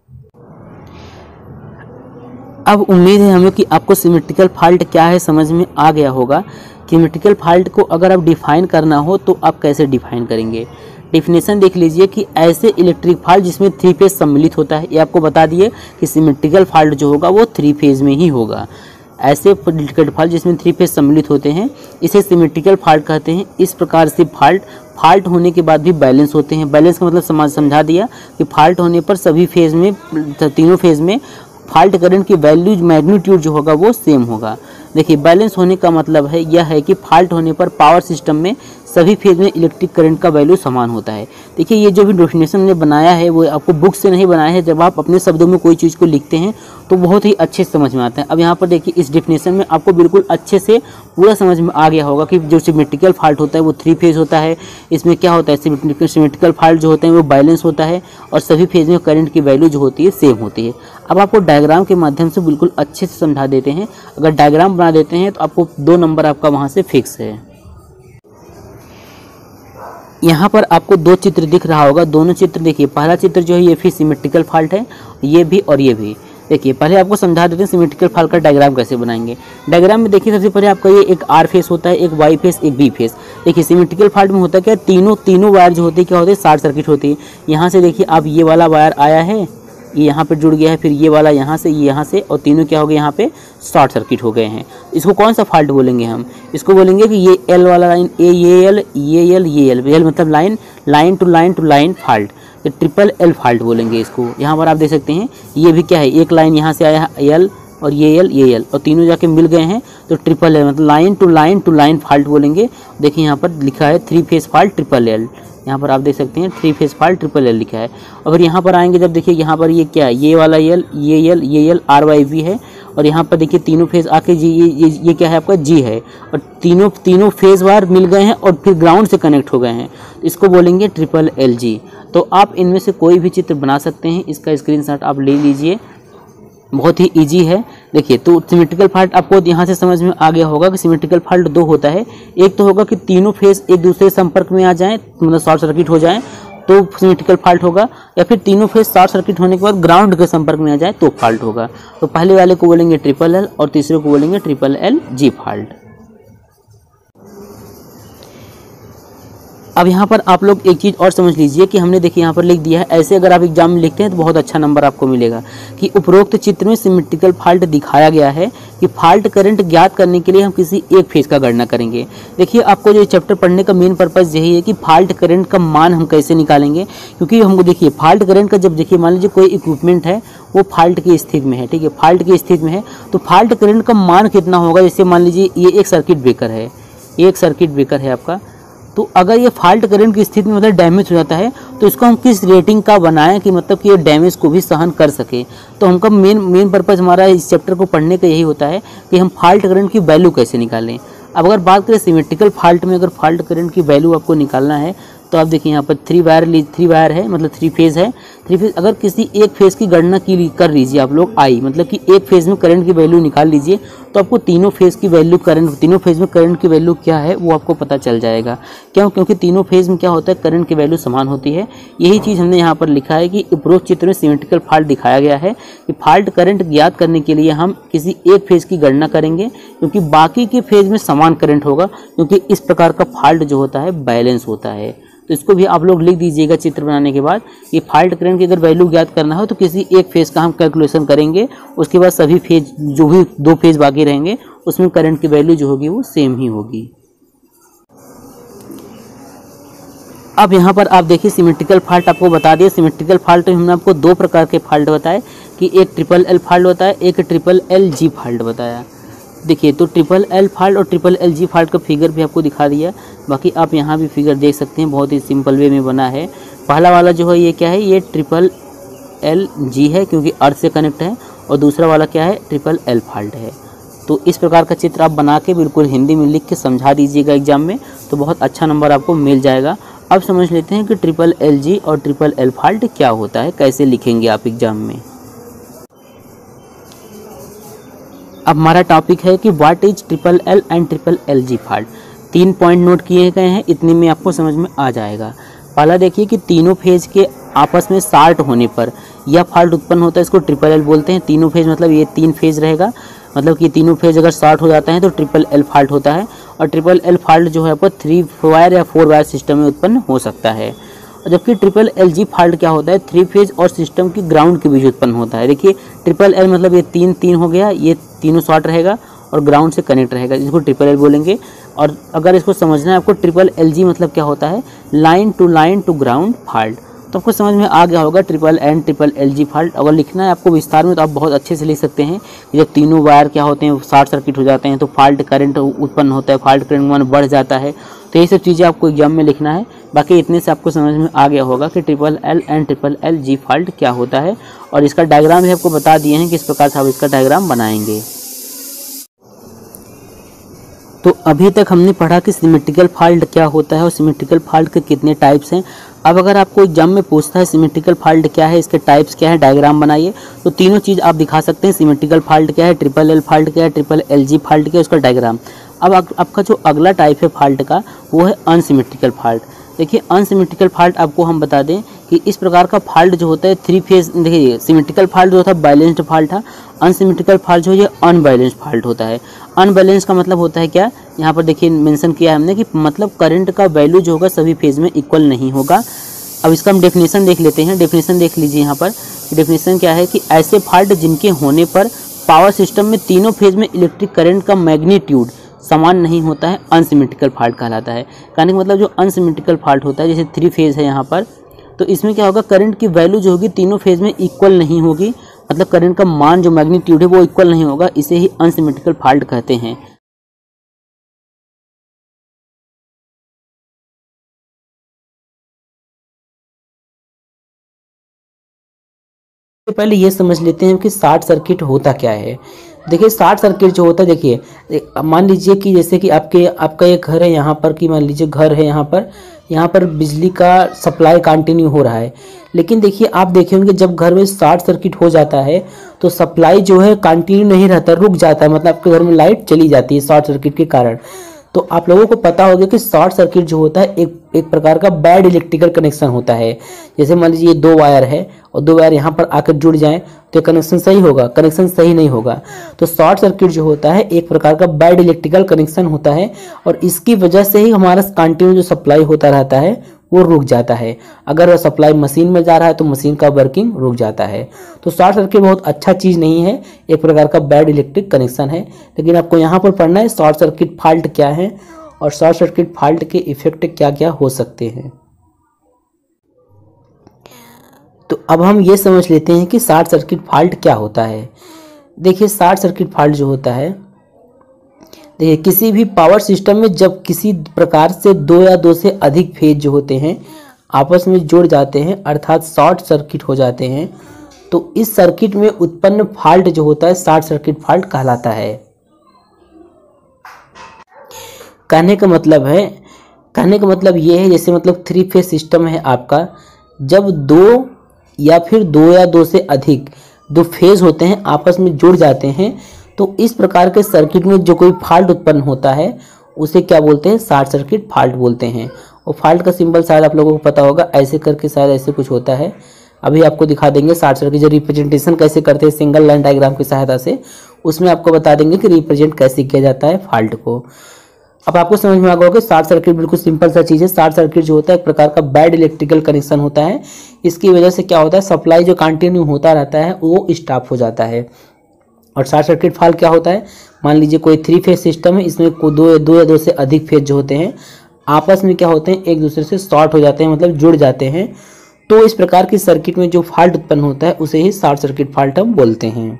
अब उम्मीद है हमें कि आपको सिमेट्रिकल फॉल्ट क्या है समझ में आ गया होगा। सिमेट्रिकल फॉल्ट को अगर आप डिफाइन करना हो तो आप कैसे डिफाइन करेंगे। डेफिनेशन देख लीजिए कि ऐसे इलेक्ट्रिक फॉल्ट जिसमें थ्री फेज सम्मिलित होता है, ये आपको बता दिए कि सिमेट्रिकल फॉल्ट जो होगा वो थ्री फेज में ही होगा। ऐसे इलेक्ट्रिक फॉल्ट जिसमें थ्री फेज सम्मिलित होते हैं इसे सिमेट्रिकल फॉल्ट कहते हैं। इस प्रकार से फॉल्ट फॉल्ट होने के बाद भी बैलेंस होते हैं। बैलेंस का मतलब समझ समझा दिया कि फॉल्ट होने पर सभी फेज में, तीनों फेज में फॉल्ट करंट की वैल्यू मैग्नीट्यूड जो होगा वो सेम होगा। देखिए बैलेंस होने का मतलब है यह है कि फॉल्ट होने पर पावर सिस्टम में सभी फेज में इलेक्ट्रिक करंट का वैल्यू समान होता है। देखिए ये जो भी डेफिनेशन ने बनाया है वो आपको बुक से नहीं बनाया है, जब आप अपने शब्दों में कोई चीज़ को लिखते हैं तो बहुत ही अच्छे से समझ में आता है। अब यहाँ पर देखिए इस डेफिनेशन में आपको बिल्कुल अच्छे से पूरा समझ में आ गया होगा कि जो सिमेट्रिकल फॉल्ट होता है वो थ्री फेज होता है। इसमें क्या होता है, सिमेट्रिकल फॉल्ट जो होते हैं वो बैलेंस होता है और सभी फेज में करंट की वैल्यू जो होती है सेम होती है। अब आपको डायग्राम के माध्यम से बिल्कुल अच्छे से समझा देते हैं। अगर डायग्राम बना देते हैं तो आपको दो नंबर आपका वहाँ से फिक्स है। यहाँ पर आपको दो चित्र दिख रहा होगा, दोनों चित्र देखिए। पहला चित्र जो है ये भी सिमेट्रिकल फॉल्ट है, ये भी और ये भी। देखिए पहले आपको समझा देते हैं सिमेट्रिकल फॉल्ट का डायग्राम कैसे बनाएंगे। डायग्राम में देखिए सबसे पहले आपका ये एक आर फेस होता है, एक वाई फेस, एक बी फेस। देखिए सिमेट्रिकल फॉल्ट में होता है क्या, तीनों तीनों वायर जो होती है क्या होती है, शॉर्ट सर्किट होती है। यहाँ से देखिए आप ये वाला वायर आया है, ये यहाँ पे जुड़ गया है, फिर ये वाला यहाँ से, ये यहाँ से, और तीनों क्या हो गए यहाँ पे शॉर्ट सर्किट हो गए हैं। इसको कौन सा फॉल्ट बोलेंगे हम, इसको बोलेंगे कि ये एल वाला लाइन, ए ये एल, ये एल, ये एल, एल मतलब line, line to line to line fault. तो ट्रिपल एल फॉल्ट बोलेंगे इसको। यहाँ पर आप देख सकते हैं ये भी क्या है, एक लाइन यहाँ से आया है एल और ये एल ये एल और तीनों जाके मिल गए हैं तो ट्रिपल एल, मतलब line to line to line fault बोलेंगे। देखिए यहाँ पर लिखा है three phase fault triple L, यहाँ पर आप देख सकते हैं three phase fault triple L लिखा है। और यहाँ पर आएंगे जब देखिए यहाँ पर ये क्या है, ये वाला एल ये एल ये एल आर वाई वी है और यहाँ पर देखिए तीनों फेज आके जी ये ये, ये क्या है आपका जी है और तीनों तीनों फेज बार मिल गए हैं और फिर ग्राउंड से कनेक्ट हो गए हैं, इसको बोलेंगे ट्रिपल एल जी। तो आप इनमें से कोई भी चित्र बना सकते हैं, इसका स्क्रीनशॉट आप ले लीजिए, बहुत ही इजी है। देखिए तो सिमेट्रिकल फॉल्ट आपको यहाँ से समझ में आ गया होगा कि सिमेट्रिकल फॉल्ट दो होता है, एक तो होगा कि तीनों फेज एक दूसरे संपर्क में आ जाएं, मतलब शॉर्ट सर्किट हो जाएं तो सिमेट्रिकल फॉल्ट होगा, या फिर तीनों फेज शॉर्ट सर्किट होने के बाद ग्राउंड के संपर्क में आ जाए तो फॉल्ट होगा। तो पहले वाले को बोलेंगे ट्रिपल एल और तीसरे को बोलेंगे ट्रिपल एल जी फॉल्ट। अब यहाँ पर आप लोग एक चीज़ और समझ लीजिए कि हमने देखिए यहाँ पर लिख दिया है, ऐसे अगर आप एग्जाम में लिखते हैं तो बहुत अच्छा नंबर आपको मिलेगा कि उपरोक्त चित्र में सिमेट्रिकल फॉल्ट दिखाया गया है कि फॉल्ट करंट ज्ञात करने के लिए हम किसी एक फेज का गणना करेंगे। देखिए आपको जो चैप्टर पढ़ने का मेन पर्पस यही है कि फॉल्ट करंट का मान हम कैसे निकालेंगे, क्योंकि हमको देखिए फॉल्ट करंट का जब देखिए मान लीजिए कोई इक्विपमेंट है वो फॉल्ट की स्थिति में है, ठीक है, फॉल्ट की स्थिति में है तो फॉल्ट करंट का मान कितना होगा। जैसे मान लीजिए ये एक सर्किट ब्रेकर है, ये एक सर्किट ब्रेकर है आपका, तो अगर ये फॉल्ट करंट की स्थिति में मतलब डैमेज हो जाता है तो इसको हम किस रेटिंग का बनाएं कि मतलब कि ये डैमेज को भी सहन कर सके। तो हमका मेन मेन पर्पस हमारा इस चैप्टर को पढ़ने का यही होता है कि हम फॉल्ट करंट की वैल्यू कैसे निकालें। अब अगर बात करें सिमेट्रिकल फॉल्ट में, अगर फॉल्ट करंट की वैल्यू आपको निकालना है तो आप देखिए यहाँ पर थ्री वायर ली थ्री वायर है मतलब थ्री फेज है, थ्री फेज अगर किसी एक फेज की गणना की कर लीजिए आप लोग आई, मतलब कि एक फेज में करंट की वैल्यू निकाल लीजिए तो आपको तीनों फेज की वैल्यू करंट तीनों फेज में करंट की वैल्यू क्या है वो आपको पता चल जाएगा। क्यों? क्योंकि तीनों फेज में क्या होता है, करंट की वैल्यू समान होती है। यही चीज़ हमने यहाँ पर लिखा है कि उपरोक्त चित्र में सिमेट्रिकल फॉल्ट दिखाया गया है कि फॉल्ट करंट ज्ञात करने के लिए हम किसी एक फेज की गणना करेंगे क्योंकि बाकी के फेज में समान करंट होगा, क्योंकि इस प्रकार का फॉल्ट जो होता है बैलेंस होता है। तो इसको भी आप लोग लिख दीजिएगा चित्र बनाने के बाद कि फॉल्ट करंट की अगर वैल्यू ज्ञात करना हो तो किसी एक फेज का हम कैलकुलेशन करेंगे, उसके बाद सभी फेज जो भी दो फेज बाकी रहेंगे उसमें करंट की वैल्यू जो होगी वो सेम ही होगी। अब यहाँ पर आप देखिए सिमेट्रिकल फॉल्ट आपको बता दिए। सिमेट्रिकल फॉल्ट में हमने आपको दो प्रकार के फॉल्ट बताए कि एक ट्रिपल एल फॉल्ट बताया, एक ट्रिपल एल जी फॉल्ट बताया। देखिए तो ट्रिपल एल फॉल्ट और ट्रिपल एल जी फॉल्ट का फिगर भी आपको दिखा दिया, बाकी आप यहाँ भी फिगर देख सकते हैं, बहुत ही सिंपल वे में बना है। पहला वाला जो है ये क्या है, ये ट्रिपल एल जी है क्योंकि अर्थ से कनेक्ट है, और दूसरा वाला क्या है, ट्रिपल एल फॉल्ट है। तो इस प्रकार का चित्र आप बना के बिल्कुल हिंदी में लिख के समझा दीजिएगा एग्जाम में, तो बहुत अच्छा नंबर आपको मिल जाएगा। अब समझ लेते हैं कि ट्रिपल एल जी और ट्रिपल एल फॉल्ट क्या होता है, कैसे लिखेंगे आप एग्जाम में। अब हमारा टॉपिक है कि what is triple L and triple L G fault. तीन पॉइंट नोट किए गए हैं, इतने में आपको समझ में आ जाएगा। पहला देखिए कि तीनों फेज के आपस में शॉर्ट होने पर यह फॉल्ट उत्पन्न होता है, इसको ट्रिपल एल बोलते हैं। तीनों फेज मतलब ये तीन फेज रहेगा, मतलब कि तीनों फेज अगर शॉर्ट हो जाता है तो ट्रिपल एल फॉल्ट होता है। और ट्रिपल एल फॉल्ट जो है आपको थ्री वायर या फोर वायर सिस्टम में उत्पन्न हो सकता है। जबकि ट्रिपल एल जी फॉल्ट क्या होता है, थ्री फेज और सिस्टम की ग्राउंड के बीच उत्पन्न होता है। देखिए ट्रिपल एल मतलब ये तीन तीन हो गया, ये तीनों शॉर्ट रहेगा और ग्राउंड से कनेक्ट रहेगा, इसको ट्रिपल एल बोलेंगे। और अगर इसको समझना है आपको, ट्रिपल एल जी मतलब क्या होता है, line to line to ground fault. तो आपको समझ में आ गया होगा triple N triple L G fault. अगर लिखना है आपको विस्तार में तो आप बहुत अच्छे से लिख सकते हैं कि जब तीनों वायर क्या होते हैं, शॉर्ट सर्किट हो जाते हैं तो फॉल्ट करंट उत्पन्न होता है, फॉल्ट करंट मान बढ़ जाता है। तो ये सब चीज़ें आपको एग्जाम में लिखना है। बाकी इतने से आपको समझ में आ गया होगा कि triple L and triple L G fault क्या होता है, और इसका डायग्राम भी आपको बता दिए हैं कि किस प्रकार से आप इसका डायग्राम बनाएंगे। तो अभी तक हमने पढ़ा कि सिमेट्रिकल फॉल्ट क्या होता है और सिमेट्रिकल फॉल्ट के कितने टाइप्स हैं। अब अगर आपको एग्जाम में पूछता है सिमेट्रिकल फॉल्ट क्या है, इसके टाइप्स क्या है, डायग्राम बनाइए, तो तीनों चीज़ आप दिखा सकते हैं। सिमेट्रिकल फॉल्ट क्या है, ट्रिपल एल फॉल्ट क्या है, ट्रिपल एल जी फॉल्ट क्या है, उसका डायग्राम। अब आपका जो अगला टाइप है फॉल्ट का वो है अनसिमेट्रिकल फॉल्ट। देखिए अनसिमेट्रिकल फॉल्ट आपको हम बता दें कि इस प्रकार का फॉल्ट जो होता है थ्री फेज, देखिए सिमेट्रिकल फॉल्ट जो था बैलेंस्ड फॉल्ट था, अनसिमेट्रिकल फॉल्ट जो है ये अनबैलेंस्ड फॉल्ट होता है। अनबैलेंस का मतलब होता है क्या, यहाँ पर देखिए मेंशन किया है हमने कि मतलब करंट का वैल्यू जो होगा सभी फेज में इक्वल नहीं होगा। अब इसका हम डेफिनेशन देख लेते हैं। डेफिनेशन देख लीजिए यहाँ पर, डेफिनेशन क्या है कि ऐसे फॉल्ट जिनके होने पर पावर सिस्टम में तीनों फेज में इलेक्ट्रिक करंट का मैग्नीट्यूड समान नहीं होता है, अनसिमेट्रिकल फॉल्ट कहलाता है। कहने का मतलब जो अनसिमेट्रिकल फॉल्ट होता है, जैसे थ्री फेज है यहाँ पर, तो इसमें क्या होगा, करंट की वैल्यू जो होगी तीनों फेज में इक्वल नहीं होगी, मतलब करंट का मान जो मैग्नीट्यूड है वो इक्वल नहीं होगा, इसे ही अनसिमेट्रिकल फॉल्ट कहते हैं। पहले ये समझ लेते हैं कि शॉर्ट सर्किट होता क्या है। देखिए शॉर्ट सर्किट जो होता है, देखिए मान लीजिए कि जैसे कि आपके आपका एक घर है यहाँ पर, कि मान लीजिए घर है यहाँ पर, यहाँ पर बिजली का सप्लाई कंटिन्यू हो रहा है, लेकिन देखिए आप देखे होंगे जब घर में शॉर्ट सर्किट हो जाता है तो सप्लाई जो है कंटिन्यू नहीं रहता, रुक जाता है, मतलब आपके घर में लाइट चली जाती है शॉर्ट सर्किट के कारण। तो आप लोगों को पता होगा कि शॉर्ट सर्किट जो होता है एक एक प्रकार का बैड इलेक्ट्रिकल कनेक्शन होता है। जैसे मान लीजिए ये दो वायर है और दो वायर यहाँ पर आकर जुड़ जाएं तो कनेक्शन सही होगा, कनेक्शन सही नहीं होगा। तो शॉर्ट सर्किट जो होता है एक प्रकार का बैड इलेक्ट्रिकल कनेक्शन होता है और इसकी वजह से ही हमारा कंटिन्यू जो सप्लाई होता रहता है वो रुक जाता है। अगर वह सप्लाई मशीन में जा रहा है तो मशीन का वर्किंग रुक जाता है। तो शॉर्ट सर्किट बहुत अच्छा चीज़ नहीं है, एक प्रकार का बैड इलेक्ट्रिक कनेक्शन है। लेकिन आपको यहाँ पर पढ़ना है शॉर्ट सर्किट फॉल्ट क्या है और शॉर्ट सर्किट फॉल्ट के इफेक्ट क्या क्या हो सकते हैं। तो अब हम ये समझ लेते हैं कि शॉर्ट सर्किट फॉल्ट क्या होता है। देखिए शॉर्ट सर्किट फॉल्ट जो होता है, देखिए किसी भी पावर सिस्टम में जब किसी प्रकार से दो या दो से अधिक फेज जो होते हैं आपस में जुड़ जाते हैं अर्थात शॉर्ट सर्किट हो जाते हैं, तो इस सर्किट में उत्पन्न फॉल्ट जो होता है शॉर्ट सर्किट फॉल्ट कहलाता है। कहने का मतलब है कहने का मतलब ये है, जैसे मतलब थ्री फेज सिस्टम है आपका, जब दो या फिर दो या दो से अधिक दो फेज होते हैं आपस में जुड़ जाते हैं तो इस प्रकार के सर्किट में जो कोई फॉल्ट उत्पन्न होता है उसे क्या बोलते हैं, शॉर्ट सर्किट फॉल्ट बोलते हैं। और फॉल्ट का सिंबल शायद आप लोगों को पता होगा, ऐसे करके शायद ऐसे कुछ होता है। अभी आपको दिखा देंगे शॉर्ट सर्किट जो रिप्रेजेंटेशन कैसे करते हैं सिंगल लाइन डायग्राम की सहायता से, उसमें आपको बता देंगे कि रिप्रेजेंट कैसे किया जाता है फॉल्ट को। अब आपको समझ में आ गया कि शॉर्ट सर्किट बिल्कुल सिंपल सा चीज़ है। शॉर्ट सर्किट जो होता है एक प्रकार का बैड इलेक्ट्रिकल कनेक्शन होता है। इसकी वजह से क्या होता है, सप्लाई जो कंटिन्यू होता रहता है वो स्टॉप हो जाता है। और शॉर्ट सर्किट फॉल्ट क्या होता है, मान लीजिए कोई थ्री फेज सिस्टम है, इसमें दो दो या दो से अधिक फेज जो होते हैं आपस में क्या होते हैं, एक दूसरे से शॉर्ट हो जाते हैं, मतलब जुड़ जाते हैं। तो इस प्रकार की सर्किट में जो फॉल्ट उत्पन्न होता है उसे ही शॉर्ट सर्किट फॉल्ट हम बोलते हैं।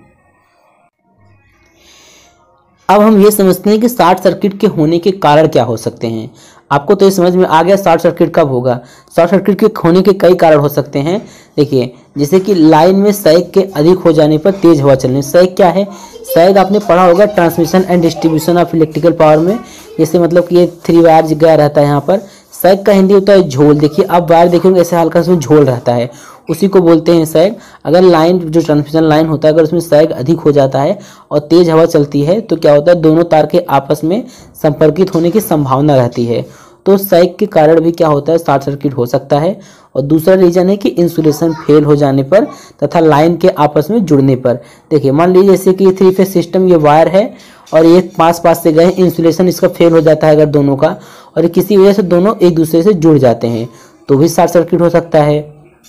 अब हम ये समझते हैं कि शॉर्ट सर्किट के होने के कारण क्या हो सकते हैं। आपको तो ये समझ में आ गया शॉर्ट सर्किट कब होगा। शॉर्ट सर्किट के होने के कई कारण हो सकते हैं। देखिए जैसे कि लाइन में सैग के अधिक हो जाने पर तेज हवा चलने। सैग क्या है, सैग आपने पढ़ा होगा transmission and distribution of electrical power में। जैसे मतलब कि ये थ्री वायर गया रहता है यहाँ पर, सैग का हिंदी होता है झोल। देखिए आप वायर देखेंगे ऐसे हल्का सा झोल रहता है, उसी को बोलते हैं सैग। अगर लाइन जो ट्रांसमिशन लाइन होता है अगर उसमें सैग अधिक हो जाता है और तेज हवा चलती है तो क्या होता है, दोनों तार के आपस में संपर्कित होने की संभावना रहती है। तो सैग के कारण भी क्या होता है, शॉर्ट सर्किट हो सकता है। और दूसरा रीजन है कि इंसुलेशन फेल हो जाने पर तथा लाइन के आपस में जुड़ने पर। देखिए मान लीजिए जैसे कि थ्री फेज सिस्टम, ये वायर है और ये पास पास से गए, इंसुलेशन इसका फेल हो जाता है अगर दोनों का, और किसी वजह से दोनों एक दूसरे से जुड़ जाते हैं तो भी शॉर्ट सर्किट हो सकता है।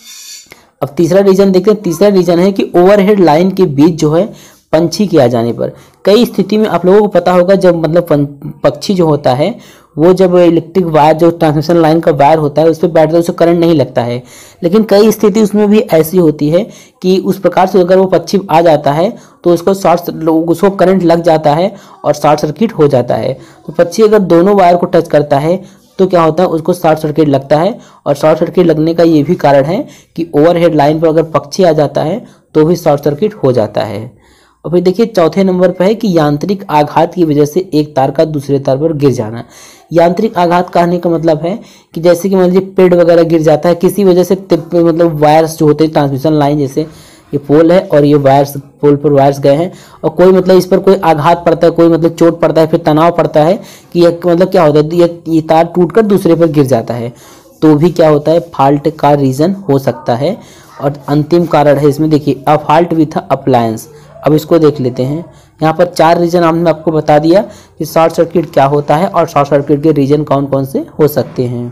अब तीसरा रीजन देखते हैं। तीसरा रीजन है कि ओवरहेड लाइन के बीच जो है पंछी के आ जाने पर। कई स्थिति में आप लोगों को पता होगा जब मतलब पक्षी जो होता है वो जब इलेक्ट्रिक वायर जो ट्रांसमिशन लाइन का वायर होता है उस पर बैठता है उसे करंट नहीं लगता है। लेकिन कई स्थिति उसमें भी ऐसी होती है कि उस प्रकार से अगर वो पक्षी आ जाता है तो उसको शॉर्ट उसको करंट लग जाता है और शॉर्ट सर्किट हो जाता है। तो पक्षी अगर दोनों वायर को टच करता है तो क्या होता है, उसको शॉर्ट सर्किट लगता है। और शॉर्ट सर्किट लगने का ये भी कारण है कि ओवरहेड लाइन पर अगर पक्षी आ जाता है तो भी शॉर्ट सर्किट हो जाता है। और फिर देखिए चौथे नंबर पर है कि यांत्रिक आघात की वजह से एक तार का दूसरे तार पर गिर जाना। यांत्रिक आघात कहने का मतलब है कि जैसे कि मान लीजिए पेड़ वगैरह गिर जाता है किसी वजह से, मतलब वायर्स जो होते हैं ट्रांसमिशन लाइन, जैसे ये पोल है और ये वायर्स, पोल पर वायर्स गए हैं और कोई मतलब इस पर कोई आघात पड़ता है, कोई मतलब चोट पड़ता है, फिर तनाव पड़ता है कि ये मतलब क्या होता है, ये, ये तार टूटकर दूसरे पर गिर जाता है तो भी क्या होता है, फॉल्ट का रीजन हो सकता है। और अंतिम कारण है इसमें, देखिए अ फॉल्ट विथ अप्लायंस। अब इसको देख लेते हैं। यहाँ पर चार रीजन हमने आपको बता दिया कि शॉर्ट सर्किट क्या होता है और शॉर्ट सर्किट के रीजन कौन कौन से हो सकते हैं।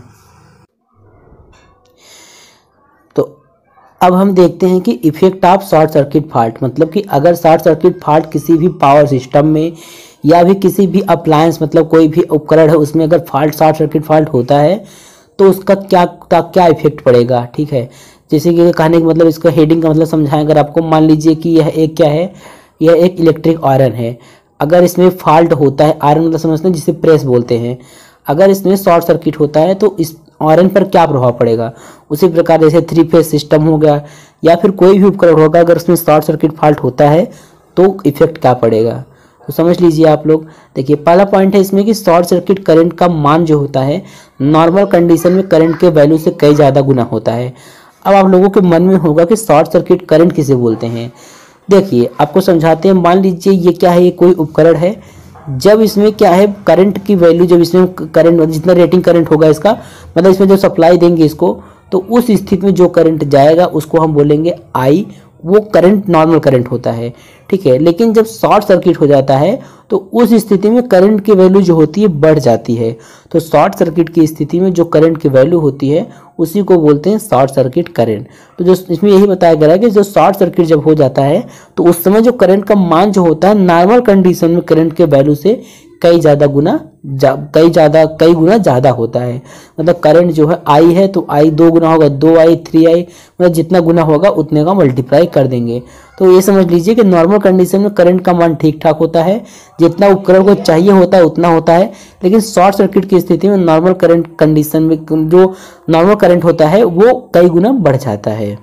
तो अब हम देखते हैं कि effect of short circuit fault, मतलब कि अगर शॉर्ट सर्किट फॉल्ट किसी भी पावर सिस्टम में या भी किसी भी अप्लायंस, मतलब कोई भी उपकरण है उसमें अगर फॉल्ट शॉर्ट सर्किट फॉल्ट होता है तो उसका क्या क्या इफेक्ट पड़ेगा। ठीक है, जैसे कि कहने का मतलब, इसका हेडिंग का मतलब समझाएं अगर आपको। मान लीजिए कि यह एक क्या है, यह एक इलेक्ट्रिक आयरन है। अगर इसमें फॉल्ट होता है, आयरन मतलब समझते हैं जिसे प्रेस बोलते हैं, अगर इसमें शॉर्ट सर्किट होता है तो इस आयरन पर क्या प्रभाव पड़ेगा। उसी प्रकार जैसे थ्री फेज सिस्टम हो गया या फिर कोई भी उपकरण होगा, अगर उसमें शॉर्ट सर्किट फॉल्ट होता है तो इफेक्ट क्या पड़ेगा, तो समझ लीजिए आप लोग। देखिए पहला पॉइंट है इसमें कि शॉर्ट सर्किट करंट का मान जो होता है नॉर्मल कंडीशन में करंट के वैल्यू से कई ज़्यादा गुना होता है। अब आप लोगों के मन में होगा कि शॉर्ट सर्किट करंट किसे बोलते हैं। देखिए आपको समझाते हैं। मान लीजिए ये क्या है, ये कोई उपकरण है। जब इसमें क्या है, करंट की वैल्यू, जब इसमें करंट जितना रेटिंग करंट होगा इसका, मतलब इसमें जो सप्लाई देंगे इसको, तो उस स्थिति में जो करंट जाएगा उसको हम बोलेंगे आई। वो करंट नॉर्मल करंट होता है। ठीक है, लेकिन जब शॉर्ट सर्किट हो जाता है तो उस स्थिति में करंट की वैल्यू जो होती है बढ़ जाती है। तो शॉर्ट सर्किट की स्थिति में जो करंट की वैल्यू होती है उसी को बोलते हैं शॉर्ट सर्किट करंट। तो जो इसमें यही बताया गया है कि जो शॉर्ट सर्किट जब हो जाता है तो उस समय जो करंट का मान जो होता है नॉर्मल कंडीशन में करंट के वैल्यू से कई ज़्यादा गुना जा, कई ज़्यादा कई गुना ज़्यादा होता है। मतलब करंट जो है आई है तो आई दो गुना होगा, दो आई थ्री आई, मतलब जितना गुना होगा उतने का मल्टीप्लाई कर देंगे। तो ये समझ लीजिए कि नॉर्मल कंडीशन में करंट का मान ठीक ठाक होता है, जितना उपकरण को चाहिए होता है उतना होता है। लेकिन शॉर्ट सर्किट की स्थिति में नॉर्मल करंट कंडीशन में जो नॉर्मल करंट होता है वो कई गुना बढ़ जाता है।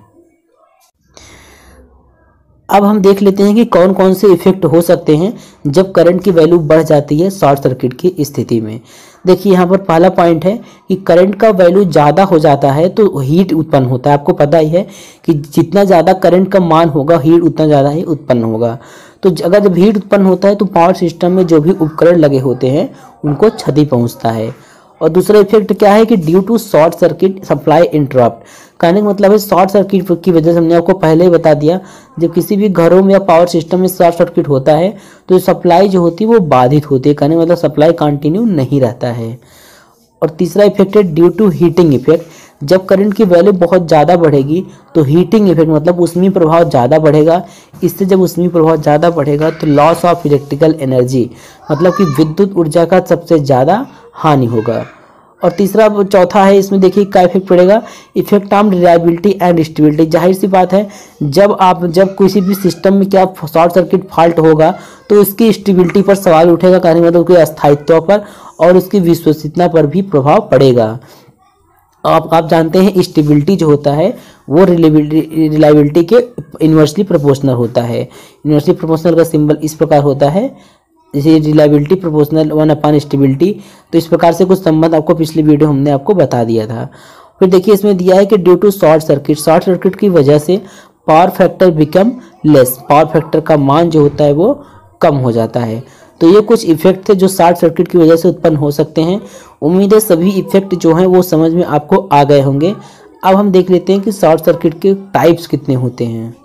अब हम देख लेते हैं कि कौन कौन से इफेक्ट हो सकते हैं जब करंट की वैल्यू बढ़ जाती है शॉर्ट सर्किट की स्थिति में। देखिए यहाँ पर पहला पॉइंट है कि करंट का वैल्यू ज़्यादा हो जाता है तो हीट उत्पन्न होता है। आपको पता ही है कि जितना ज़्यादा करंट का मान होगा हीट उतना ज़्यादा ही उत्पन्न होगा। तो अगर जब हीट उत्पन्न होता है तो पावर सिस्टम में जो भी उपकरण लगे होते हैं उनको क्षति पहुँचता है। और दूसरा इफेक्ट क्या है कि due to short circuit supply interrupt. कहने का मतलब है शॉर्ट सर्किट की वजह से, हमने आपको पहले ही बता दिया, जब किसी भी घरों में या पावर सिस्टम में शॉर्ट सर्किट होता है तो सप्लाई जो होती है वो बाधित होती है। कहने का मतलब सप्लाई कंटिन्यू नहीं रहता है। और तीसरा इफेक्ट है ड्यू टू हीटिंग इफेक्ट। जब करंट की वैल्यू बहुत ज़्यादा बढ़ेगी तो हीटिंग इफेक्ट मतलब ऊष्मीय प्रभाव ज़्यादा बढ़ेगा। इससे जब ऊष्मीय प्रभाव ज़्यादा बढ़ेगा तो लॉस ऑफ इलेक्ट्रिकल एनर्जी, मतलब कि विद्युत ऊर्जा का सबसे ज़्यादा हानि होगा। और तीसरा चौथा है इसमें, देखिए क्या इफेक्ट पड़ेगा, effect on reliability and stability. जाहिर सी बात है जब आप जब किसी भी सिस्टम में क्या शॉर्ट सर्किट फॉल्ट होगा तो उसकी स्टेबिलिटी पर सवाल उठेगा, कहने मतलब उसके अस्थायित्व पर और उसकी विश्वसनीयता पर भी प्रभाव पड़ेगा। आप आप जानते हैं स्टेबिलिटी जो होता है वो रिलायबिलिटी रिलायबिलिटी के इन्वर्सली प्रोपोर्शनल होता है। इन्वर्सली प्रोपोर्शनल का सिंबल इस प्रकार होता है, जैसे reliability proportional one upon stability. तो इस प्रकार से कुछ संबंध आपको पिछले वीडियो हमने आपको बता दिया था। फिर देखिए इसमें दिया है कि due to short circuit, short circuit की वजह से power factor become less, power factor का मान जो होता है वो कम हो जाता है। तो ये कुछ इफेक्ट थे जो शॉर्ट सर्किट की वजह से उत्पन्न हो सकते हैं। उम्मीद है सभी इफेक्ट जो हैं वो समझ में आपको आ गए होंगे। अब हम देख लेते हैं कि शॉर्ट सर्किट के टाइप्स कितने होते हैं।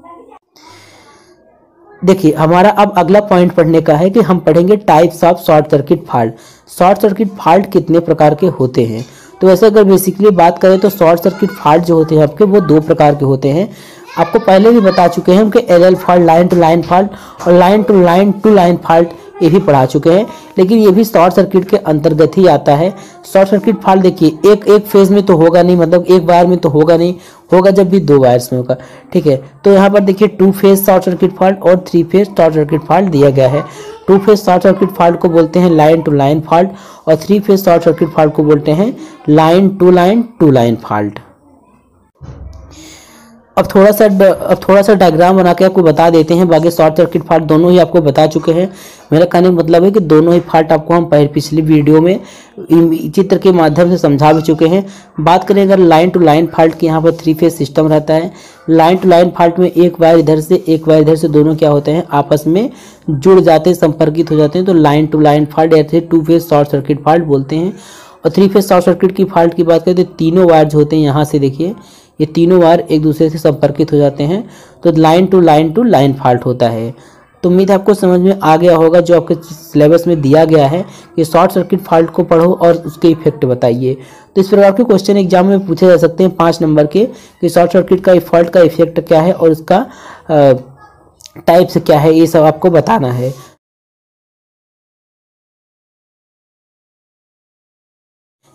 देखिए हमारा अब अगला पॉइंट पढ़ने का है कि हम पढ़ेंगे types of short circuit fault. Short circuit fault कितने प्रकार के होते हैं। तो वैसे अगर बेसिकली बात करें तो शॉर्ट सर्किट फॉल्ट जो होते हैं आपके वो दो प्रकार के होते हैं। आपको पहले भी बता चुके हैं हम कि L L fault, line to line fault और line to line to line fault, ये भी पढ़ा चुके हैं। लेकिन ये भी शॉर्ट सर्किट के अंतर्गत ही आता है। शॉर्ट सर्किट फॉल्ट देखिए एक एक फेज में तो होगा नहीं, मतलब एक वायर में तो होगा नहीं, होगा जब भी दो वायर्स में होगा। ठीक है, तो यहाँ पर देखिए two phase short circuit fault और three phase short circuit fault दिया गया है। Two phase short circuit fault को बोलते हैं लाइन टू लाइन फॉल्ट और three phase short circuit fault को बोलते हैं line to line to line fault. अब थोड़ा सा अब थोड़ा सा डायग्राम बना के आपको बता देते हैं। बाकी शॉर्ट सर्किट फॉल्ट दोनों ही आपको बता चुके हैं। मेरा कहने का मतलब है कि दोनों ही फॉल्ट आपको हम पहले पिछली वीडियो में चित्र के माध्यम से समझा भी चुके हैं। बात करें अगर लाइन टू लाइन फॉल्ट की, यहाँ पर थ्री फेज सिस्टम रहता है। लाइन टू लाइन फॉल्ट में एक वायर इधर से एक वायर इधर से, दोनों क्या होते हैं आपस में जुड़ जाते हैं, संपर्कित हो जाते हैं। तो लाइन टू लाइन फॉल्ट ऐसे two phase short circuit fault बोलते हैं। और थ्री फेज शॉर्ट सर्किट की फॉल्ट की बात करें तो तीनों वायर जो होते हैं, यहाँ से देखिए ये तीनों वायर एक दूसरे से संपर्कित हो जाते हैं, तो line to line to line fault होता है। तो उम्मीद है आपको समझ में आ गया होगा जो आपके सिलेबस में दिया गया है कि शॉर्ट सर्किट फॉल्ट को पढ़ो और उसके इफेक्ट बताइए। तो इस प्रकार के क्वेश्चन एग्जाम में पूछे जा सकते हैं पाँच नंबर के कि शॉर्ट सर्किट का फॉल्ट का इफेक्ट क्या है और उसका टाइप्स क्या है, ये सब आपको बताना है।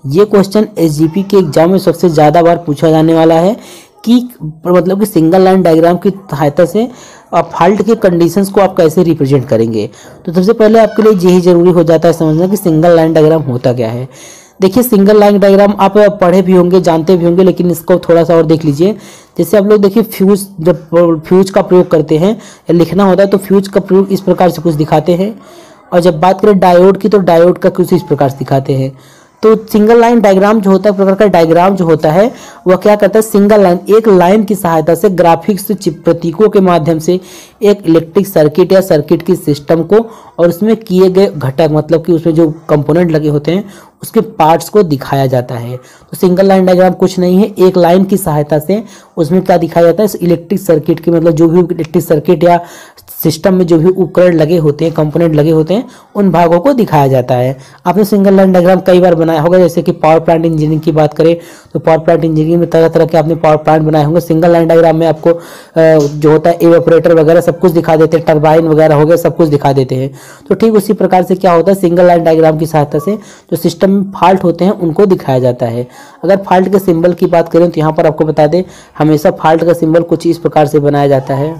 ये क्वेश्चन एसजीपी के एग्जाम में सबसे ज़्यादा बार पूछा जाने वाला है कि मतलब कि सिंगल लाइन डायग्राम की सहायता से आप फॉल्ट के कंडीशंस को आप कैसे रिप्रेजेंट करेंगे। तो सबसे पहले आपके लिए यही जरूरी हो जाता है समझना कि सिंगल लाइन डायग्राम होता क्या है। देखिए सिंगल लाइन डायग्राम आप पढ़े भी होंगे, जानते भी होंगे, लेकिन इसको थोड़ा सा और देख लीजिए। जैसे आप लोग देखिए फ्यूज, जब फ्यूज का प्रयोग करते हैं या लिखना होता है तो फ्यूज का प्रयोग इस प्रकार से कुछ दिखाते हैं, और जब बात करें डायोड की तो डायोड का कुछ इस प्रकार से दिखाते हैं। तो सिंगल लाइन डायग्राम जो होता है, प्रकार का डायग्राम जो होता है वह क्या करता है, सिंगल लाइन, एक लाइन की सहायता से ग्राफिक्स प्रतीकों के माध्यम से एक इलेक्ट्रिक सर्किट या सर्किट की सिस्टम को और उसमें किए गए घटक, मतलब कि उसमें जो कंपोनेंट लगे होते हैं उसके पार्ट्स को दिखाया जाता है। तो सिंगल लाइन डायग्राम कुछ नहीं है, एक लाइन की सहायता से उसमें क्या दिखाया जाता है, इलेक्ट्रिक सर्किट की, मतलब जो भी इलेक्ट्रिक सर्किट या सिस्टम में जो भी उपकरण लगे होते हैं, कंपोनेंट लगे होते हैं, उन भागों को दिखाया जाता है। आपने सिंगल लाइन डायग्राम कई बार बनाया होगा, जैसे कि पावर प्लांट इंजीनियरिंग की बात करें तो पावर प्लांट इंजीनियरिंग में तरह तरह के आपने पावर प्लांट बनाए होंगे। सिंगल लाइन डायग्राम में आपको जो होता है एवापोरेटर वगैरह सब कुछ दिखा देते हैं, टरबाइन वगैरह हो गया, सब कुछ दिखा देते हैं। तो ठीक उसी प्रकार से क्या होता है, सिंगल लाइन डायग्राम की सहायता से जो सिस्टम में फॉल्ट होते हैं उनको दिखाया जाता है। अगर फॉल्ट के सिंबल की बात करें तो यहाँ पर आपको बता दें, हमेशा फॉल्ट का सिंबल कुछ इस प्रकार से बनाया जाता है।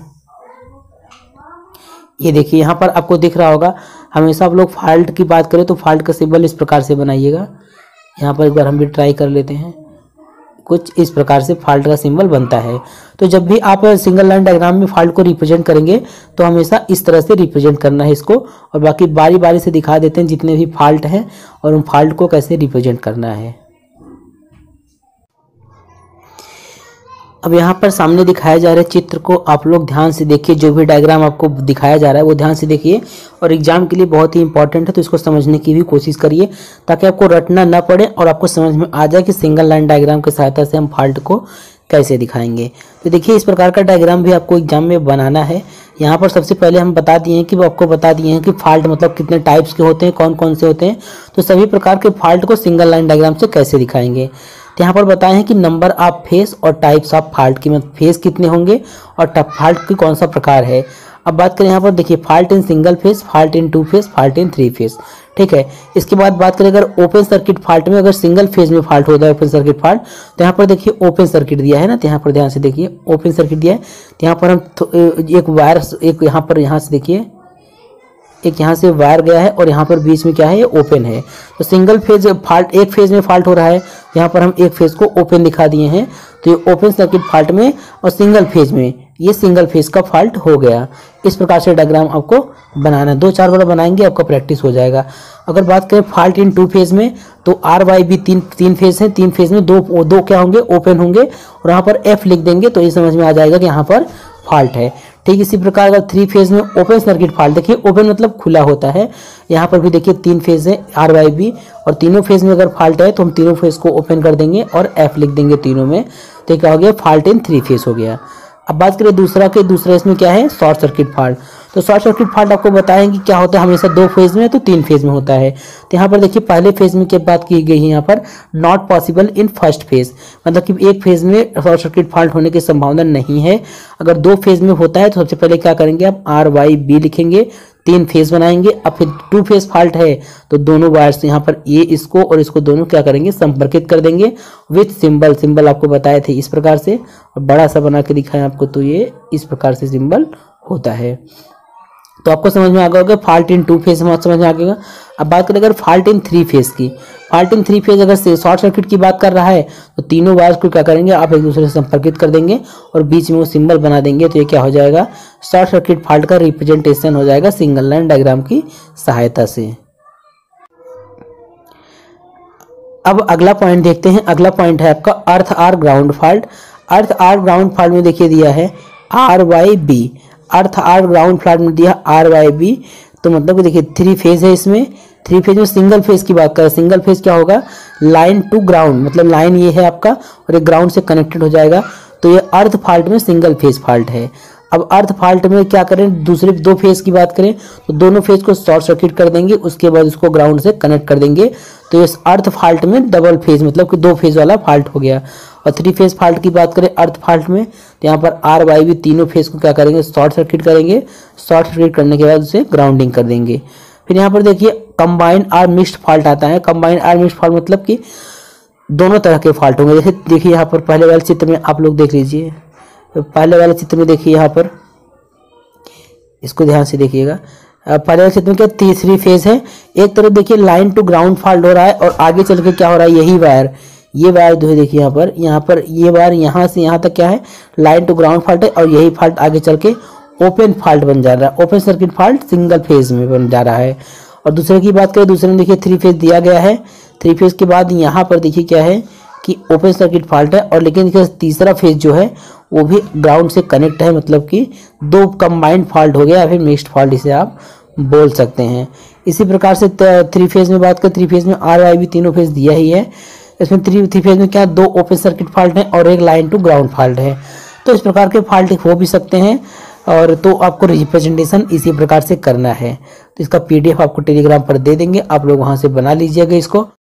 ये देखिए यहाँ पर आपको दिख रहा होगा, हमेशा आप लोग फॉल्ट की बात करें तो फॉल्ट का सिंबल इस प्रकार से बनाइएगा। यहाँ पर एक बार हम भी ट्राई कर लेते हैं, कुछ इस प्रकार से फॉल्ट का सिंबल बनता है। तो जब भी आप सिंगल लाइन डायग्राम में फॉल्ट को रिप्रेजेंट करेंगे तो हमेशा इस तरह से रिप्रेजेंट करना है इसको, और बाकी बारी बारी से दिखा देते हैं जितने भी फॉल्ट हैं और उन फॉल्ट को कैसे रिप्रेजेंट करना है। अब यहाँ पर सामने दिखाया जा रहा है चित्र को आप लोग ध्यान से देखिए, जो भी डायग्राम आपको दिखाया जा रहा है वो ध्यान से देखिए, और एग्जाम के लिए बहुत ही इंपॉर्टेंट है तो इसको समझने की भी कोशिश करिए ताकि आपको रटना ना पड़े और आपको समझ में आ जाए कि सिंगल लाइन डायग्राम की सहायता से हम फॉल्ट को कैसे दिखाएंगे। तो देखिए इस प्रकार का डायग्राम भी आपको एग्जाम में बनाना है। यहाँ पर सबसे पहले हम बता दिए हैं कि वो आपको बता दिए हैं कि फॉल्ट मतलब कितने टाइप्स के होते हैं, कौन कौन से होते हैं। तो सभी प्रकार के फॉल्ट को सिंगल लाइन डायग्राम से कैसे दिखाएंगे, तो यहाँ पर बताए हैं कि नंबर ऑफ फेस और टाइप्स ऑफ फॉल्ट की, मतलब फेस कितने होंगे और फॉल्ट की कौन सा प्रकार है। अब बात करें यहाँ पर देखिए fault in single phase, fault in two phase, fault in three phase, ठीक है। इसके बाद बात करें अगर ओपन सर्किट फॉल्ट में, अगर सिंगल फेज में फॉल्ट होता है ओपन सर्किट फॉल्ट, तो यहाँ पर देखिए ओपन सर्किट दिया है ना, तो यहाँ पर ध्यान से देखिए ओपन सर्किट दिया है। तो यहाँ पर हम एक वायर, एक यहाँ पर यहाँ से देखिए एक यहाँ से वायर गया है और यहाँ पर बीच में क्या है, ये ओपन है। तो सिंगल फेज फॉल्ट, एक फेज में फॉल्ट हो रहा है, यहाँ पर हम एक फेज को ओपन दिखा दिए हैं। तो ये ओपन सर्किट फॉल्ट में और सिंगल फेज में, ये सिंगल फेज का फॉल्ट हो गया। इस प्रकार से डायग्राम आपको बनाना है, दो चार बार बनाएंगे आपका प्रैक्टिस हो जाएगा। अगर बात करें फॉल्ट इन टू फेज में, तो आर वाई बी तीन तीन फेज हैं, तीन फेज में दो दो क्या होंगे, ओपन होंगे, और यहाँ पर एफ लिख देंगे तो ये समझ में आ जाएगा कि यहाँ पर फॉल्ट है। ठीक इसी प्रकार अगर थ्री फेज में ओपन सर्किट फॉल्ट, देखिए ओपन मतलब खुला होता है, यहाँ पर भी देखिए तीन फेज है आर वाई बी, और तीनों फेज में अगर फॉल्ट है तो हम तीनों फेज को ओपन कर देंगे और एफ लिख देंगे तीनों में, तो क्या हो गया, फॉल्ट इन थ्री फेज हो गया। अब बात करें दूसरा के, दूसरा इसमें क्या है, शॉर्ट सर्किट फॉल्ट। तो शॉर्ट सर्किट फॉल्ट आपको बताएंगे क्या होता है, हमेशा दो फेज में तो तीन फेज में होता है। तो यहाँ पर देखिए पहले फेज में क्या बात की गई है, यहाँ पर not possible in first phase, मतलब कि एक फेज में शॉर्ट सर्किट फॉल्ट होने की संभावना नहीं है। अगर दो फेज में होता है तो सबसे पहले क्या करेंगे, आप आर वाई बी लिखेंगे, तीन फेज बनाएंगे। अब फिर टू फेज फॉल्ट है तो दोनों वायर्स यहाँ पर ये इसको और इसको दोनों क्या करेंगे, संपर्कित कर देंगे विथ सिंबल। सिंबल आपको बताए थे इस प्रकार से, और बड़ा सा बना के दिखाएं आपको, तो ये इस प्रकार से सिंबल होता है। तो आपको समझ में आ गया होगा फॉल्ट इन टू फेज समझ में आ गया। अब बात करें अगर फॉल्ट इन थ्री फेज की, फॉल्ट इन थ्री फेज अगर शॉर्ट सर्किट की बात कर रहा है तो तीनों वायर्स को क्या करेंगे, आप एक दूसरे से संपर्कित कर देंगे और बीच में वो सिंबल बना देंगे, तो ये क्या हो जाएगा, शॉर्ट सर्किट फॉल्ट का रिप्रेजेंटेशन हो जाएगा सिंगल लाइन डायग्राम की सहायता से। अब अगला पॉइंट देखते हैं। अगला पॉइंट है आपका earth or ground fault. Earth or ground fault में देखिए दिया है R Y B, earth or ground fault में दिया आर वाई बी, तो मतलब कि देखिए थ्री फेज है इसमें, थ्री फेज में सिंगल फेज की बात करें, सिंगल फेज क्या होगा, लाइन टू ग्राउंड, मतलब लाइन ये है आपका और एक ग्राउंड से कनेक्टेड हो जाएगा, तो ये अर्थ फॉल्ट में सिंगल फेज फॉल्ट है। अब अर्थ फॉल्ट में क्या करें, दूसरे दो फेज की बात करें तो दोनों फेज को शॉर्ट सर्किट कर देंगे, उसके बाद उसको ग्राउंड से कनेक्ट कर देंगे, तो इस अर्थ फॉल्ट में डबल फेज मतलब कि दो फेज वाला फॉल्ट हो गया। और थ्री फेज फॉल्ट की बात करें अर्थ फॉल्ट में, तो यहाँ पर आर वाई भी तीनों फेज को क्या करेंगे, शॉर्ट सर्किट करेंगे, शॉर्ट सर्किट करने के बाद उसे ग्राउंडिंग कर देंगे। फिर यहाँ पर देखिए कंबाइन आर मिक्स्ड फॉल्ट आता है। कंबाइन आर मिक्स्ड फॉल्ट मतलब कि दोनों तरह के फॉल्ट होंगे। जैसे देखिए यहाँ पर पहले वाले चित्र में आप लोग देख लीजिए, तो पहले वाले चित्र में देखिए यहाँ पर, इसको ध्यान से देखिएगा। पहले वाले चित्र में क्या तीसरी फेज है, एक तरफ देखिए लाइन टू ग्राउंड फॉल्ट हो रहा है और आगे चल के क्या हो रहा है, यही वायर, ये वायर जो है देखिए यहाँ पर, यहाँ पर ये वायर यहाँ से यहाँ तक क्या है, लाइन टू ग्राउंड फॉल्ट है और यही फॉल्ट आगे चल के ओपन फॉल्ट बन जा रहा है, open circuit fault single phase में बन जा रहा है। और दूसरे की बात करें, दूसरे में देखिए थ्री फेज दिया गया है, थ्री फेज के बाद यहाँ पर देखिए क्या है कि ओपन सर्किट फॉल्ट है, और लेकिन तीसरा फेज जो है वो भी ग्राउंड से कनेक्ट है, मतलब कि दो कंबाइंड फॉल्ट हो गया या फिर मिक्स्ड फॉल्ट इसे आप बोल सकते हैं। इसी प्रकार से थ्री फेज में बात करें, थ्री फेज में आर आई भी तीनों फेज दिया ही है, इसमें थ्री थ्री फेज में क्या दो ओपन सर्किट फॉल्ट है और एक लाइन टू ग्राउंड फॉल्ट है। तो इस प्रकार के फॉल्ट हो भी सकते हैं, और तो आपको रिप्रेजेंटेशन इसी प्रकार से करना है। तो इसका पीडीएफ आपको टेलीग्राम पर दे देंगे, आप लोग वहां से बना लीजिएगा इसको।